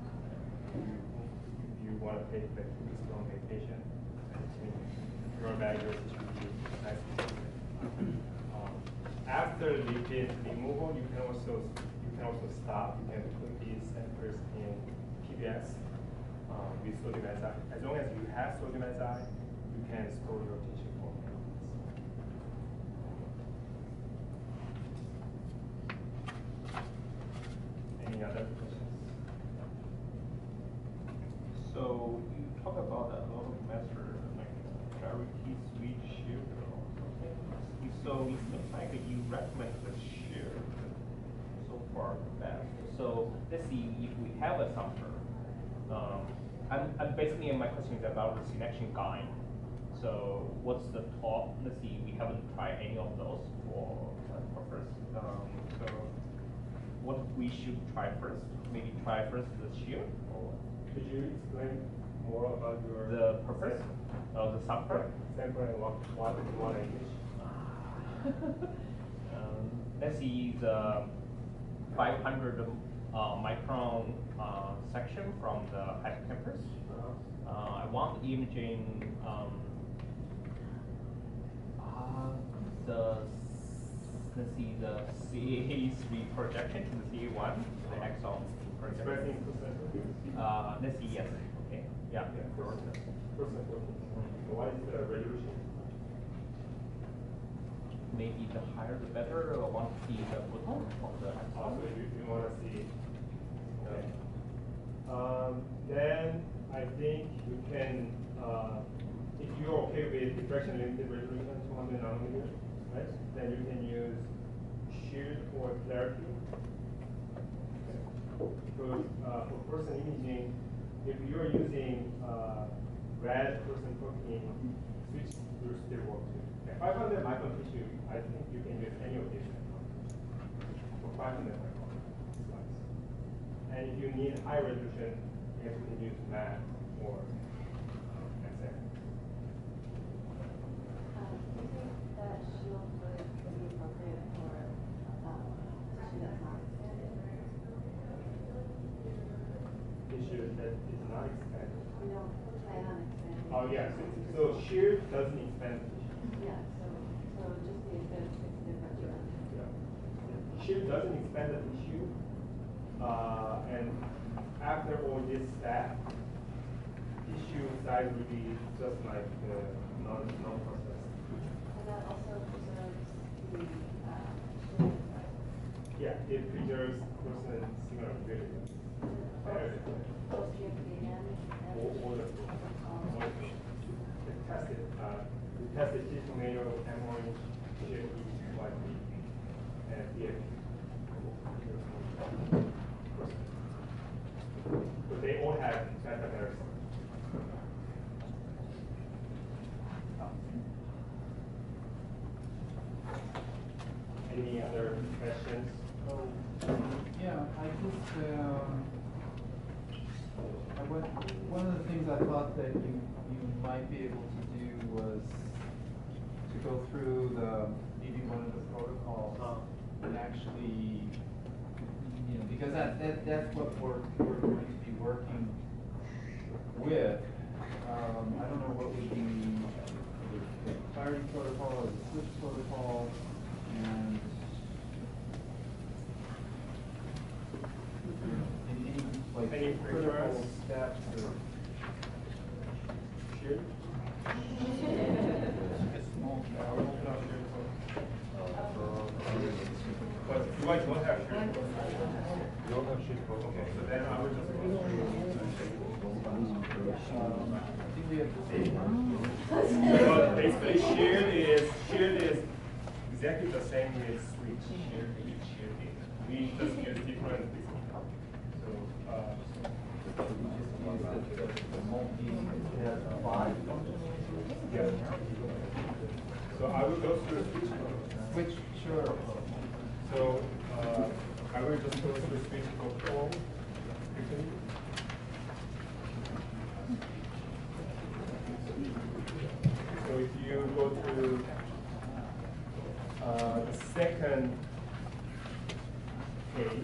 [SPEAKER 1] If you want to take like two weeks long vacation, and your bag your tissue will be nice and clear. Um, after lipid removal, you can also you can also stop. You can put these centers in P B S um, with sodium azide. As long as you have sodium azide, you can store your tissue for many months. Any other questions?
[SPEAKER 4] So you talk about a lot of methods like gravity switch shield or something. So it seems like you recommend the shield so far best. So let's see if we have a sample. Um, I'm, I'm basically my question is about the selection guide. So what's the top? Let's see, we haven't tried any of those for that purpose. Um, so what we should try first? Maybe try first the shield or
[SPEAKER 1] Could you explain more about your
[SPEAKER 4] the purpose of the sample?
[SPEAKER 1] sample and what what you want to use?
[SPEAKER 4] um, let's see the five hundred uh, micron uh, section from the hippocampus. Uh, I want imaging um, uh, the let's see the C A three projection to the C A one, the exon projection.
[SPEAKER 1] Expressing percent.
[SPEAKER 4] Uh, let's see, yes. Okay. Yeah.
[SPEAKER 1] Yeah, percent. Percent. So what is the resolution?
[SPEAKER 4] Maybe the higher the better. I want to see the photon of the exon.
[SPEAKER 1] Also, you, you want to see. Okay. Um, then I think you can, uh, if you're okay with diffraction limited resolution two hundred nanometers, right? Then you can use shield or clarity. Because uh, for person imaging, if you're using uh, red person protein, switch will still work too. At five hundred micron tissue, I think you can use any of these for five hundred micron slice. And if you need high resolution, you have to use M A T or um, X M.
[SPEAKER 3] Um, do you think that shield would be appropriate for um, tissue that's not expanded?
[SPEAKER 1] Tissue that is not expanded.
[SPEAKER 3] We don't plan on expanding.
[SPEAKER 1] Oh yeah, so, so shield doesn't expand the tissue.
[SPEAKER 3] Yeah, so, so just the it's different.
[SPEAKER 1] Yeah. Shield doesn't expand the tissue, uh, and after all this step, tissue size will be just like the non non processed.
[SPEAKER 3] And that also preserves the uh, shield size.
[SPEAKER 1] Yeah, it preserves person signal ability. Better than
[SPEAKER 3] Both G F D and. and-
[SPEAKER 1] all, all the all the we tested uh, we tested T tomato, M orange, G F D, Y P, and D F. So they all have beta errors. Any other questions?
[SPEAKER 6] Oh, yeah, I just, um, I went, one of the things I thought that you, you might be able to do was to go through the, maybe one of the protocols and actually, you know, because that, that, that's what we're, we're going to be working with. Um, I don't know what would be the clarity protocol or the switch protocol, and any, like,
[SPEAKER 1] Any
[SPEAKER 6] critical
[SPEAKER 1] preference?
[SPEAKER 6] steps or.
[SPEAKER 1] Shield? But you guys don't have shield.
[SPEAKER 9] You don't have shield protocol.
[SPEAKER 1] Okay, so then I will just go
[SPEAKER 6] Um, I think we have the same one.
[SPEAKER 1] So basically, shield is shield is exactly the same with switch. Shield is shield is. We just use different. So uh,
[SPEAKER 6] We just use the, the multi, it has five
[SPEAKER 1] So I will go through switch code.
[SPEAKER 6] Which, sure.
[SPEAKER 1] So uh, I will just go through switch code form quickly. So if you go to uh, the second page,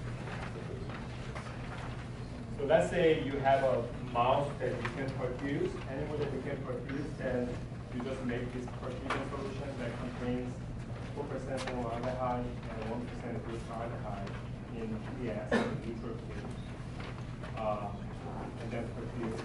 [SPEAKER 1] so let's say you have a mouse that you can perfuse, anyone that you can perfuse, then you just make this perfusion solution that contains four percent formaldehyde and one percent glutaraldehyde in P D S, neutral phase, uh, and then perfuse.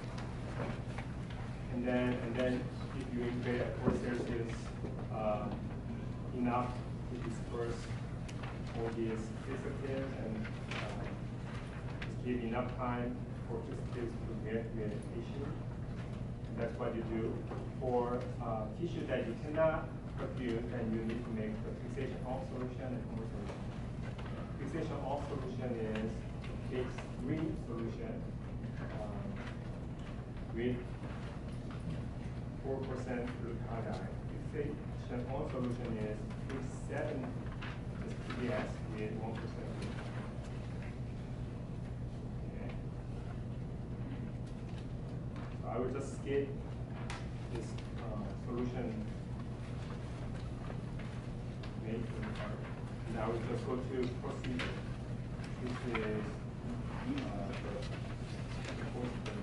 [SPEAKER 1] And then, and then if you incubate at four Celsius uh, enough to disperse all these fixatives and uh, give enough time for fixatives to react with the tissue. And that's what you do. For uh, tissue that you cannot perfuse, then you need to make the fixation off solution and more solution. Fixation off solution is H three solution um, with four percent glutaraldehyde. Fixation on solution is H seven P D S with one percent glutaraldehyde. Okay. So I will just skip this uh, solution made from the part. And I will just go to procedure, which is uh, the fourth phase.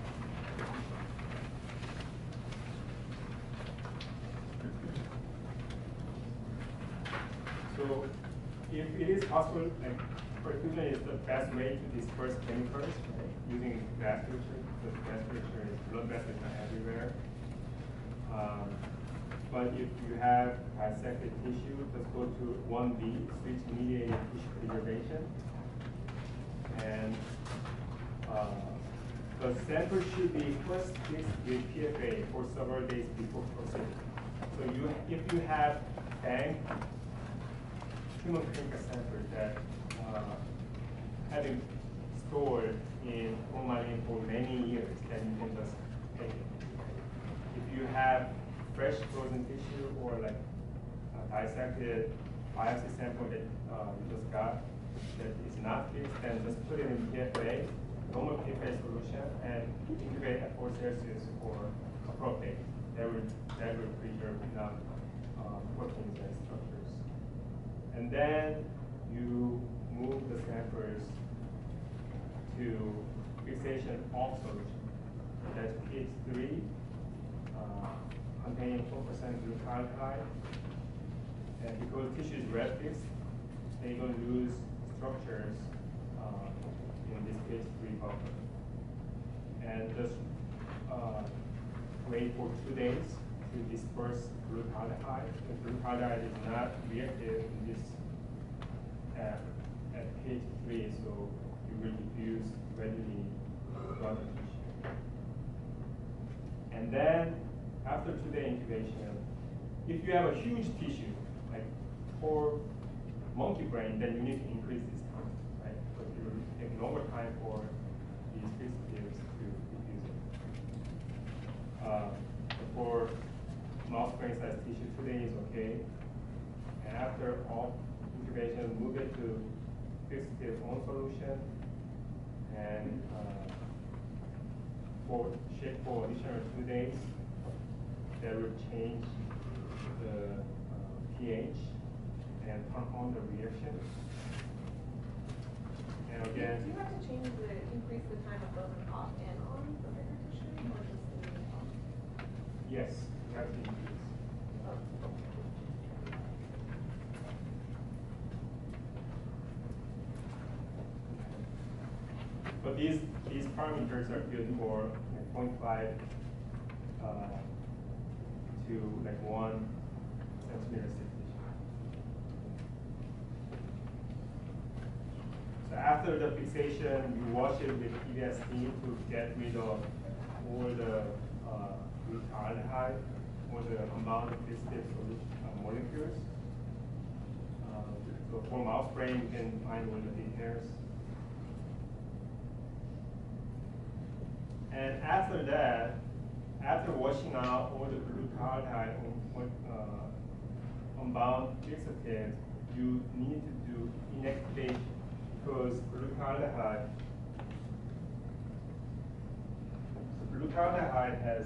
[SPEAKER 1] So if it is possible, like perfusion is the best way to disperse chemicals, right? Using vasculature, because vasculature is blood vessels are everywhere. Um, but if you have dissected tissue, just go to one B, switch mediated tissue preservation. And uh, the sample should be first fixed with P F A for several days before procedure. So you, if you have bank human clinical sample that uh, have been stored in formalin for many years, then you can just take it. If you have fresh frozen tissue or like uh, dissected biopsy sample that uh, you just got that is not fixed, then just put it in P F A, normal P F A solution, and incubate at four Celsius for a couple of days. That will, that will preserve enough uh, proteins and structures. And then you move the samples to fixation off solution. That's P H three, uh, containing four percent glutaraldehyde. And because tissue is red fixed, they're going to lose structures uh, in this P H three buffer. And just uh, wait for two days to disperse glutaraldehyde. The glutaraldehyde is not reactive in this at, at P H three, so you will diffuse readily throughout the tissue. And then after two day incubation, if you have a huge tissue, like for monkey brain, then you need to increase this time, right? So it will take longer time for these fixatives to diffuse it. Uh, for mouse brain size tissue, two days is okay. And after all incubation, move it to fixative on solution and uh, for shake for additional two days. That will change the uh, pH and turn on the reaction. And again,
[SPEAKER 5] Do you have to change the, increase the time of both an off and on for bigger tissue, or just the off?
[SPEAKER 1] yes, you have to increase. But these these parameters are good for like zero point five uh, to like one centimeter thick tissue. So after the fixation, you wash it with E V S steam to get rid of all the uh, glutaraldehyde or the amount of fixative uh, molecules. Uh, so for mouse brain, you can find all the details. And after that, after washing out all the glucaraldehyde on, uh, unbound fixatives, you need to do inactivation because glucaraldehyde, glucaraldehyde has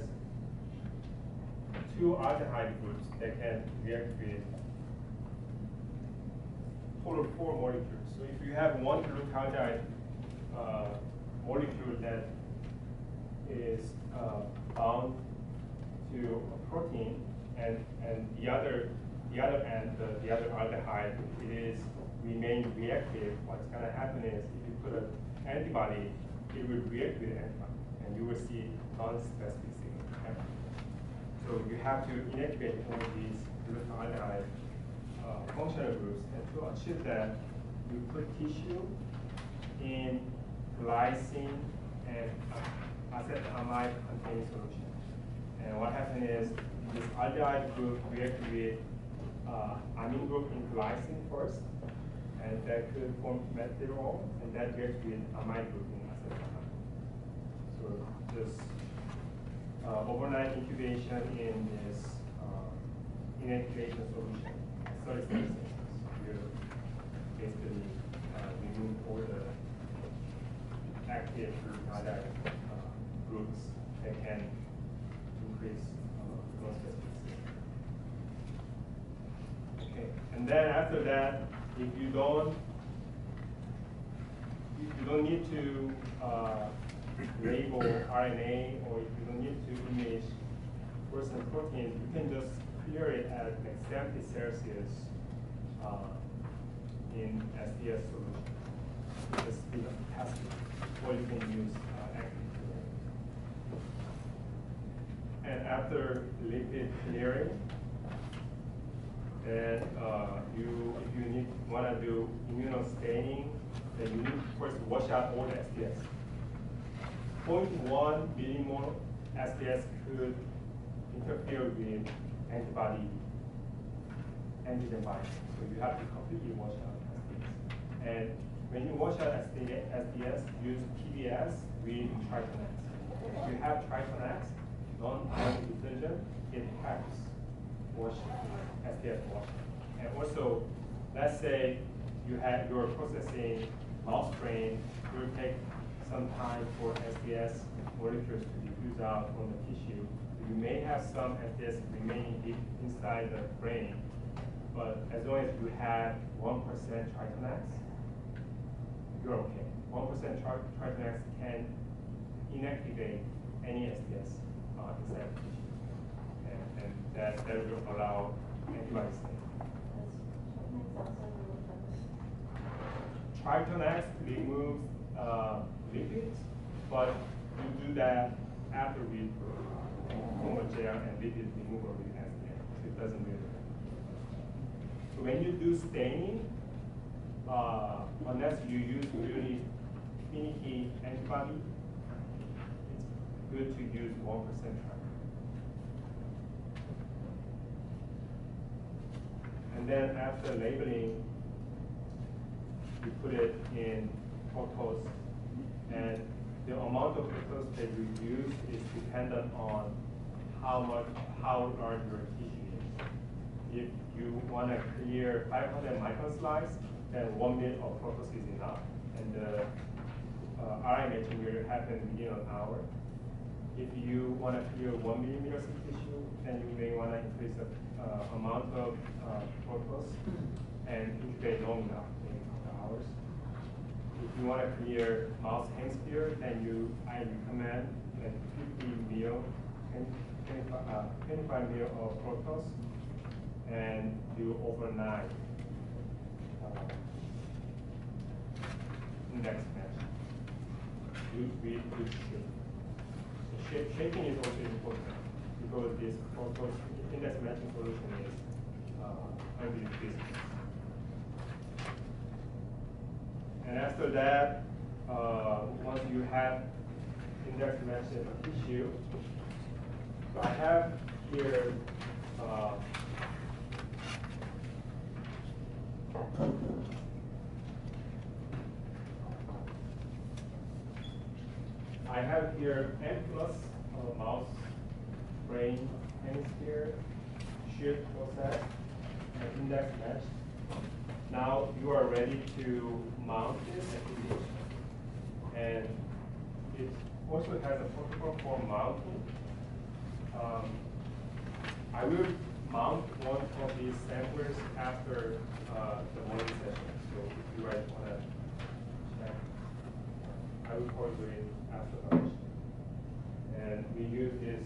[SPEAKER 1] two aldehyde groups that can react with total four molecules. So if you have one glucaraldehyde uh, molecule that is uh, bound to a protein, and and the other the other end, the, the other aldehyde, it is remain reactive. What's going to happen is if you put an antibody, it will react with antibody, and you will see non-specific signal happen. So you have to inactivate all these glucaraldehyde uh, functional groups, and to achieve that, you put tissue in glycine and acetamide containing solution. And what happens is this aldehyde group reacts with uh, amine group in glycine first, and that could form methanol, and that reacts with amide group in acetamide. So just uh, overnight incubation in this uh, inactivation solution, thirty-six seconds, you basically uh, remove all the active glucaraldehyde uh, groups that can increase uh, non-specificity. Okay, and then after that, if you don't, if you don't need to uh, label R N A, or if you don't need to image fluorescent proteins, you can just clear it at like seventy Celsius uh, in S D S solution. Just speed up the passage, or you can use uh, active clearing. And after lipid clearing, then uh, you, if you need want to do immunostaining, then you need to first wash out all the S D S. zero point one millimole S D S could interfere with antibody antigen binding, so you have to completely wash out S D S. And when you wash out S D S, use P B S with Tritonex. If you have Tritonex, non-ionic detergent, it helps wash S D S wash. And also, let's say you have you're processing mouse strain, it will take some time for S D S molecules to diffuse out from the tissue. You may have some S D S remaining deep inside the brain, but as long as you have one percent Tritonex, you're okay. one percent Tritonex can inactivate any S D S uh, inside the tissue. And, and that, that will allow antibody staining. Tritonex removes uh, lipids, but you do that after we form a gel and lipid removal with S D S. It doesn't really matter. So when you do staining, uh, unless you use really finicky antibody, it's good to use one percent Tritonex. And then after labeling, you put it in fructose, and the amount of fructose that you use is dependent on how much, how large your tissue is. If you want to clear five hundred micron slice, then one mil of fructose is enough, and the uh, R N A matching will happen within an hour. If you want to clear one millimeter of tissue, then you may want to increase the uh, amount of uh, fructose and incubate long enough, maybe a couple hours. If you want to clear mouse hemisphere, then you I recommend like fifty mil, twenty-five mil of fructose, and do overnight uh, index match. Use with with shake. Sh shaking is also important because this fructose index matching solution is uh, unreducible. And after that, uh, once you have index matching tissue, so I have here uh, I have here N plus uh, mouse brain hemisphere shield process and index mesh. Now you are ready to mount this at the dish. And it also has a protocol for mounting. Um, I will mount one of these samplers after uh, the morning session. So if you guys want to check, I will call you in after lunch. And we use this.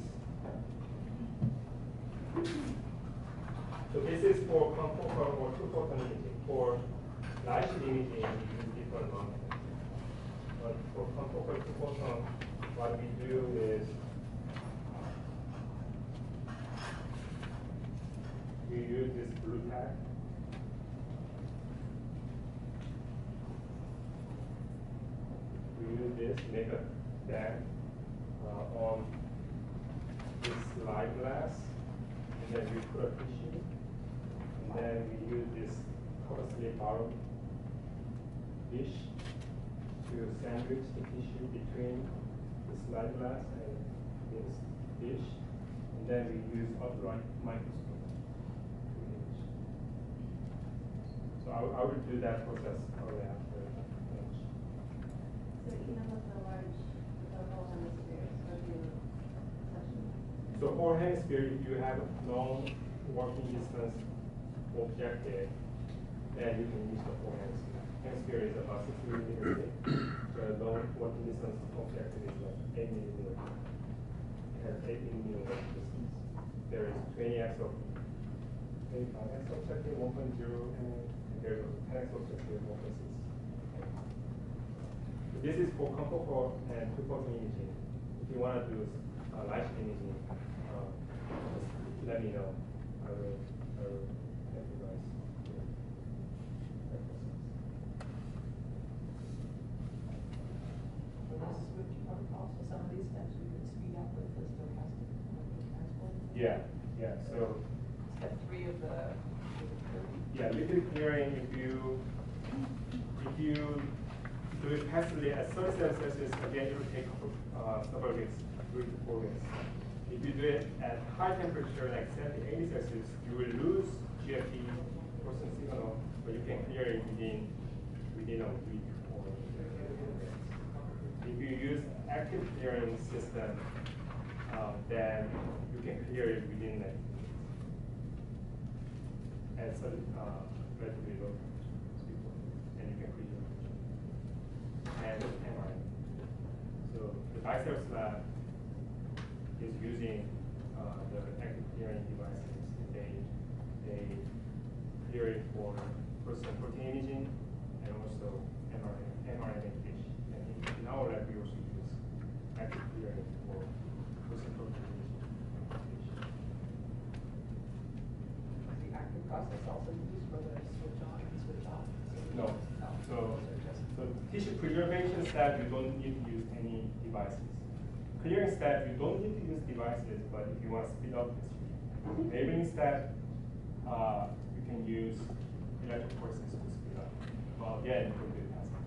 [SPEAKER 1] So this is for confocal or two-photon imaging. For light imaging, we use different mounting. But for confocal two-photon, what we do is we use this blue tack. We use this, make a dam uh, on this live glass, and then we put a tissue, and then we use this coarsely borrowed dish to sandwich the tissue between the slide glass and this dish, and then we use upright microscope. So I, I will do that process probably after lunch.
[SPEAKER 3] So even with the large, the whole hemisphere, so do session?
[SPEAKER 1] So for hemisphere, you have long working distance objective, and you can use the whole hemisphere. Hemisphere is about six millimeters thick, so a long working distance objective is like eight millimeters. It has eight millimeter working distance. There is twenty x of twenty-five x objective, one point zero, and there's a ten x objective, one point six. So this is for confocal and two-photon imaging. If you want to do uh, light imaging, uh, just let me know. I will, I will help you guys.
[SPEAKER 5] So this is what you protocol, so some of these steps we could speed up with the stochastic transport.
[SPEAKER 1] Yeah, yeah. So
[SPEAKER 5] Step three of the.
[SPEAKER 1] yeah, liquid clearing. If you if you do it passively at thirty-seven Celsius, again it will take uh, several weeks, three to four weeks. If you do it at high temperature, like seventy, eighty Celsius, you will lose G F P fluorescent signal, but you can clear it within within a week or if you use active clearing system, um, then you can clear it within like at some uh, relatively low speed, and you can clear it. And M R I. So the Biceps lab is using uh, the active clearing devices. They they clear it for fluorescent protein imaging and also M R I fish. And in, in our lab, we also use active clearing for fluorescent protein imaging fish.
[SPEAKER 5] The active process also used for the switch on and switch off.
[SPEAKER 1] No. So, so tissue preservation step, you don't need to use any devices. Clearing step, you don't need to use devices, but if you want to speed up this, labeling step, uh, you can use electric forces to speed up. Well, again, you can do it faster.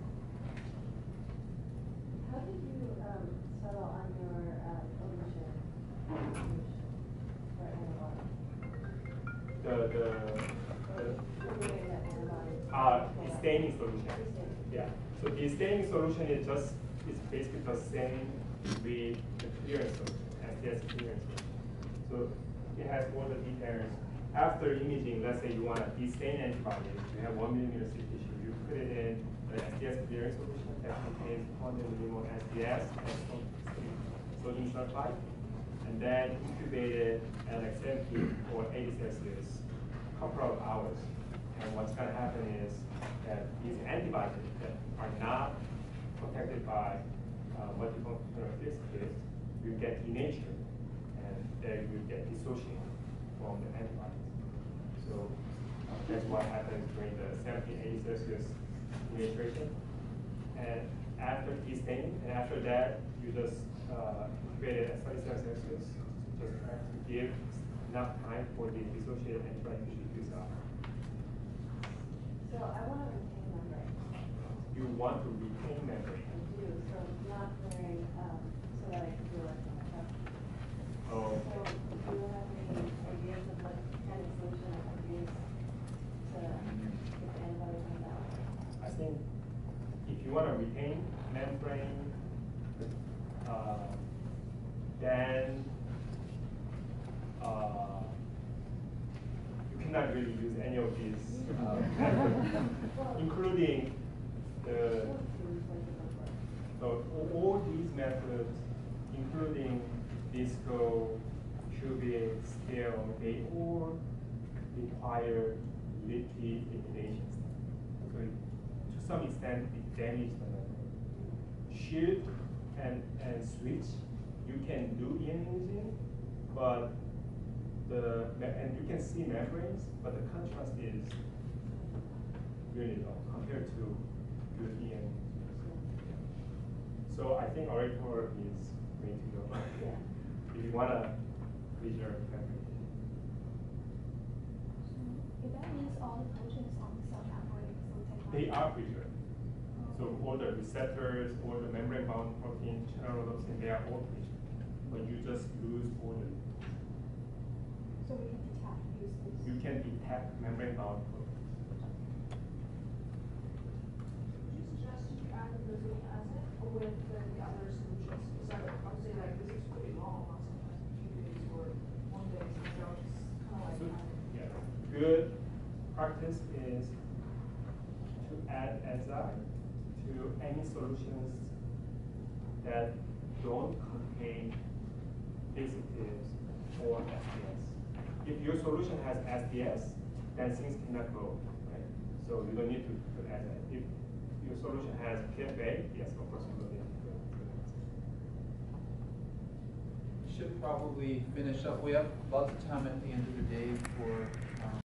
[SPEAKER 3] How did you um, settle on your uh, solution for antibody?
[SPEAKER 1] The, the, the
[SPEAKER 3] Formulating that antibody?
[SPEAKER 1] uh, the staining solution. Yeah. So the staining solution is just, it's basically the same with the clearance solution, S T S clearance solution. So it has all the details. After imaging, let's say you want to destain antibodies, you have one millimeter thick tissue, you put it in the S T S clearance solution that contains one hundred millimole S D S and sodium sulfide, and then incubate it at like seventy or eighty Celsius, a couple of hours. And what's going to happen is that these antibodies that are not protected by uh, multifunctional discs will get denatured, and they will get dissociated from the antibodies. So uh, that's what happens during the seventy, eighty Celsius denaturation. And after destaining, and after that, you just uh, incubate it at thirty-seven Celsius, just try to give enough time for the dissociated antibody to diffuse out.
[SPEAKER 3] So I want to retain membrane.
[SPEAKER 1] You want to retain membrane.
[SPEAKER 3] I do, so not clearing, um, so that I can do electron microscopy.
[SPEAKER 1] Oh.
[SPEAKER 3] So do you have any ideas of what kind of solution I could use to get the antibody comes out?
[SPEAKER 1] I think if you want to retain membrane, uh, then uh, you cannot really use any of these uh, methods, including the so all these methods, including disco, cubic, scale, they all require liquid liquidation. So it, to some extent, it damages the membrane. Shield and, and switch, you can do imaging, but the, and you can see membranes, but the contrast is really low compared to good E M. So I think Orator is way to go.
[SPEAKER 3] Yeah.
[SPEAKER 1] If you want to preserve memory.
[SPEAKER 11] If that means all the proteins on the cell membrane will take
[SPEAKER 1] They are preserved. So all the receptors, all the membrane-bound protein, channel rhodopsin, they are all preserved. But you just lose all the.
[SPEAKER 11] So we can detect use this.
[SPEAKER 1] You can detect membrane-bound proteins.
[SPEAKER 5] Would you suggest you add the nucleic acid with the, the other solutions? Because I would say like this is pretty long, not sometimes a few days or one day, so they'll just kind of like.
[SPEAKER 1] So,
[SPEAKER 5] add it.
[SPEAKER 1] yeah, good practice is to add enzyme to any solutions that don't contain laxatives or S D S. If your solution has S D S, then things cannot go, right? So you don't need to put enzyme. If your solution has P F A, yes, of course you will need to put enzyme.
[SPEAKER 6] Should probably finish up. We have lots of time at the end of the day for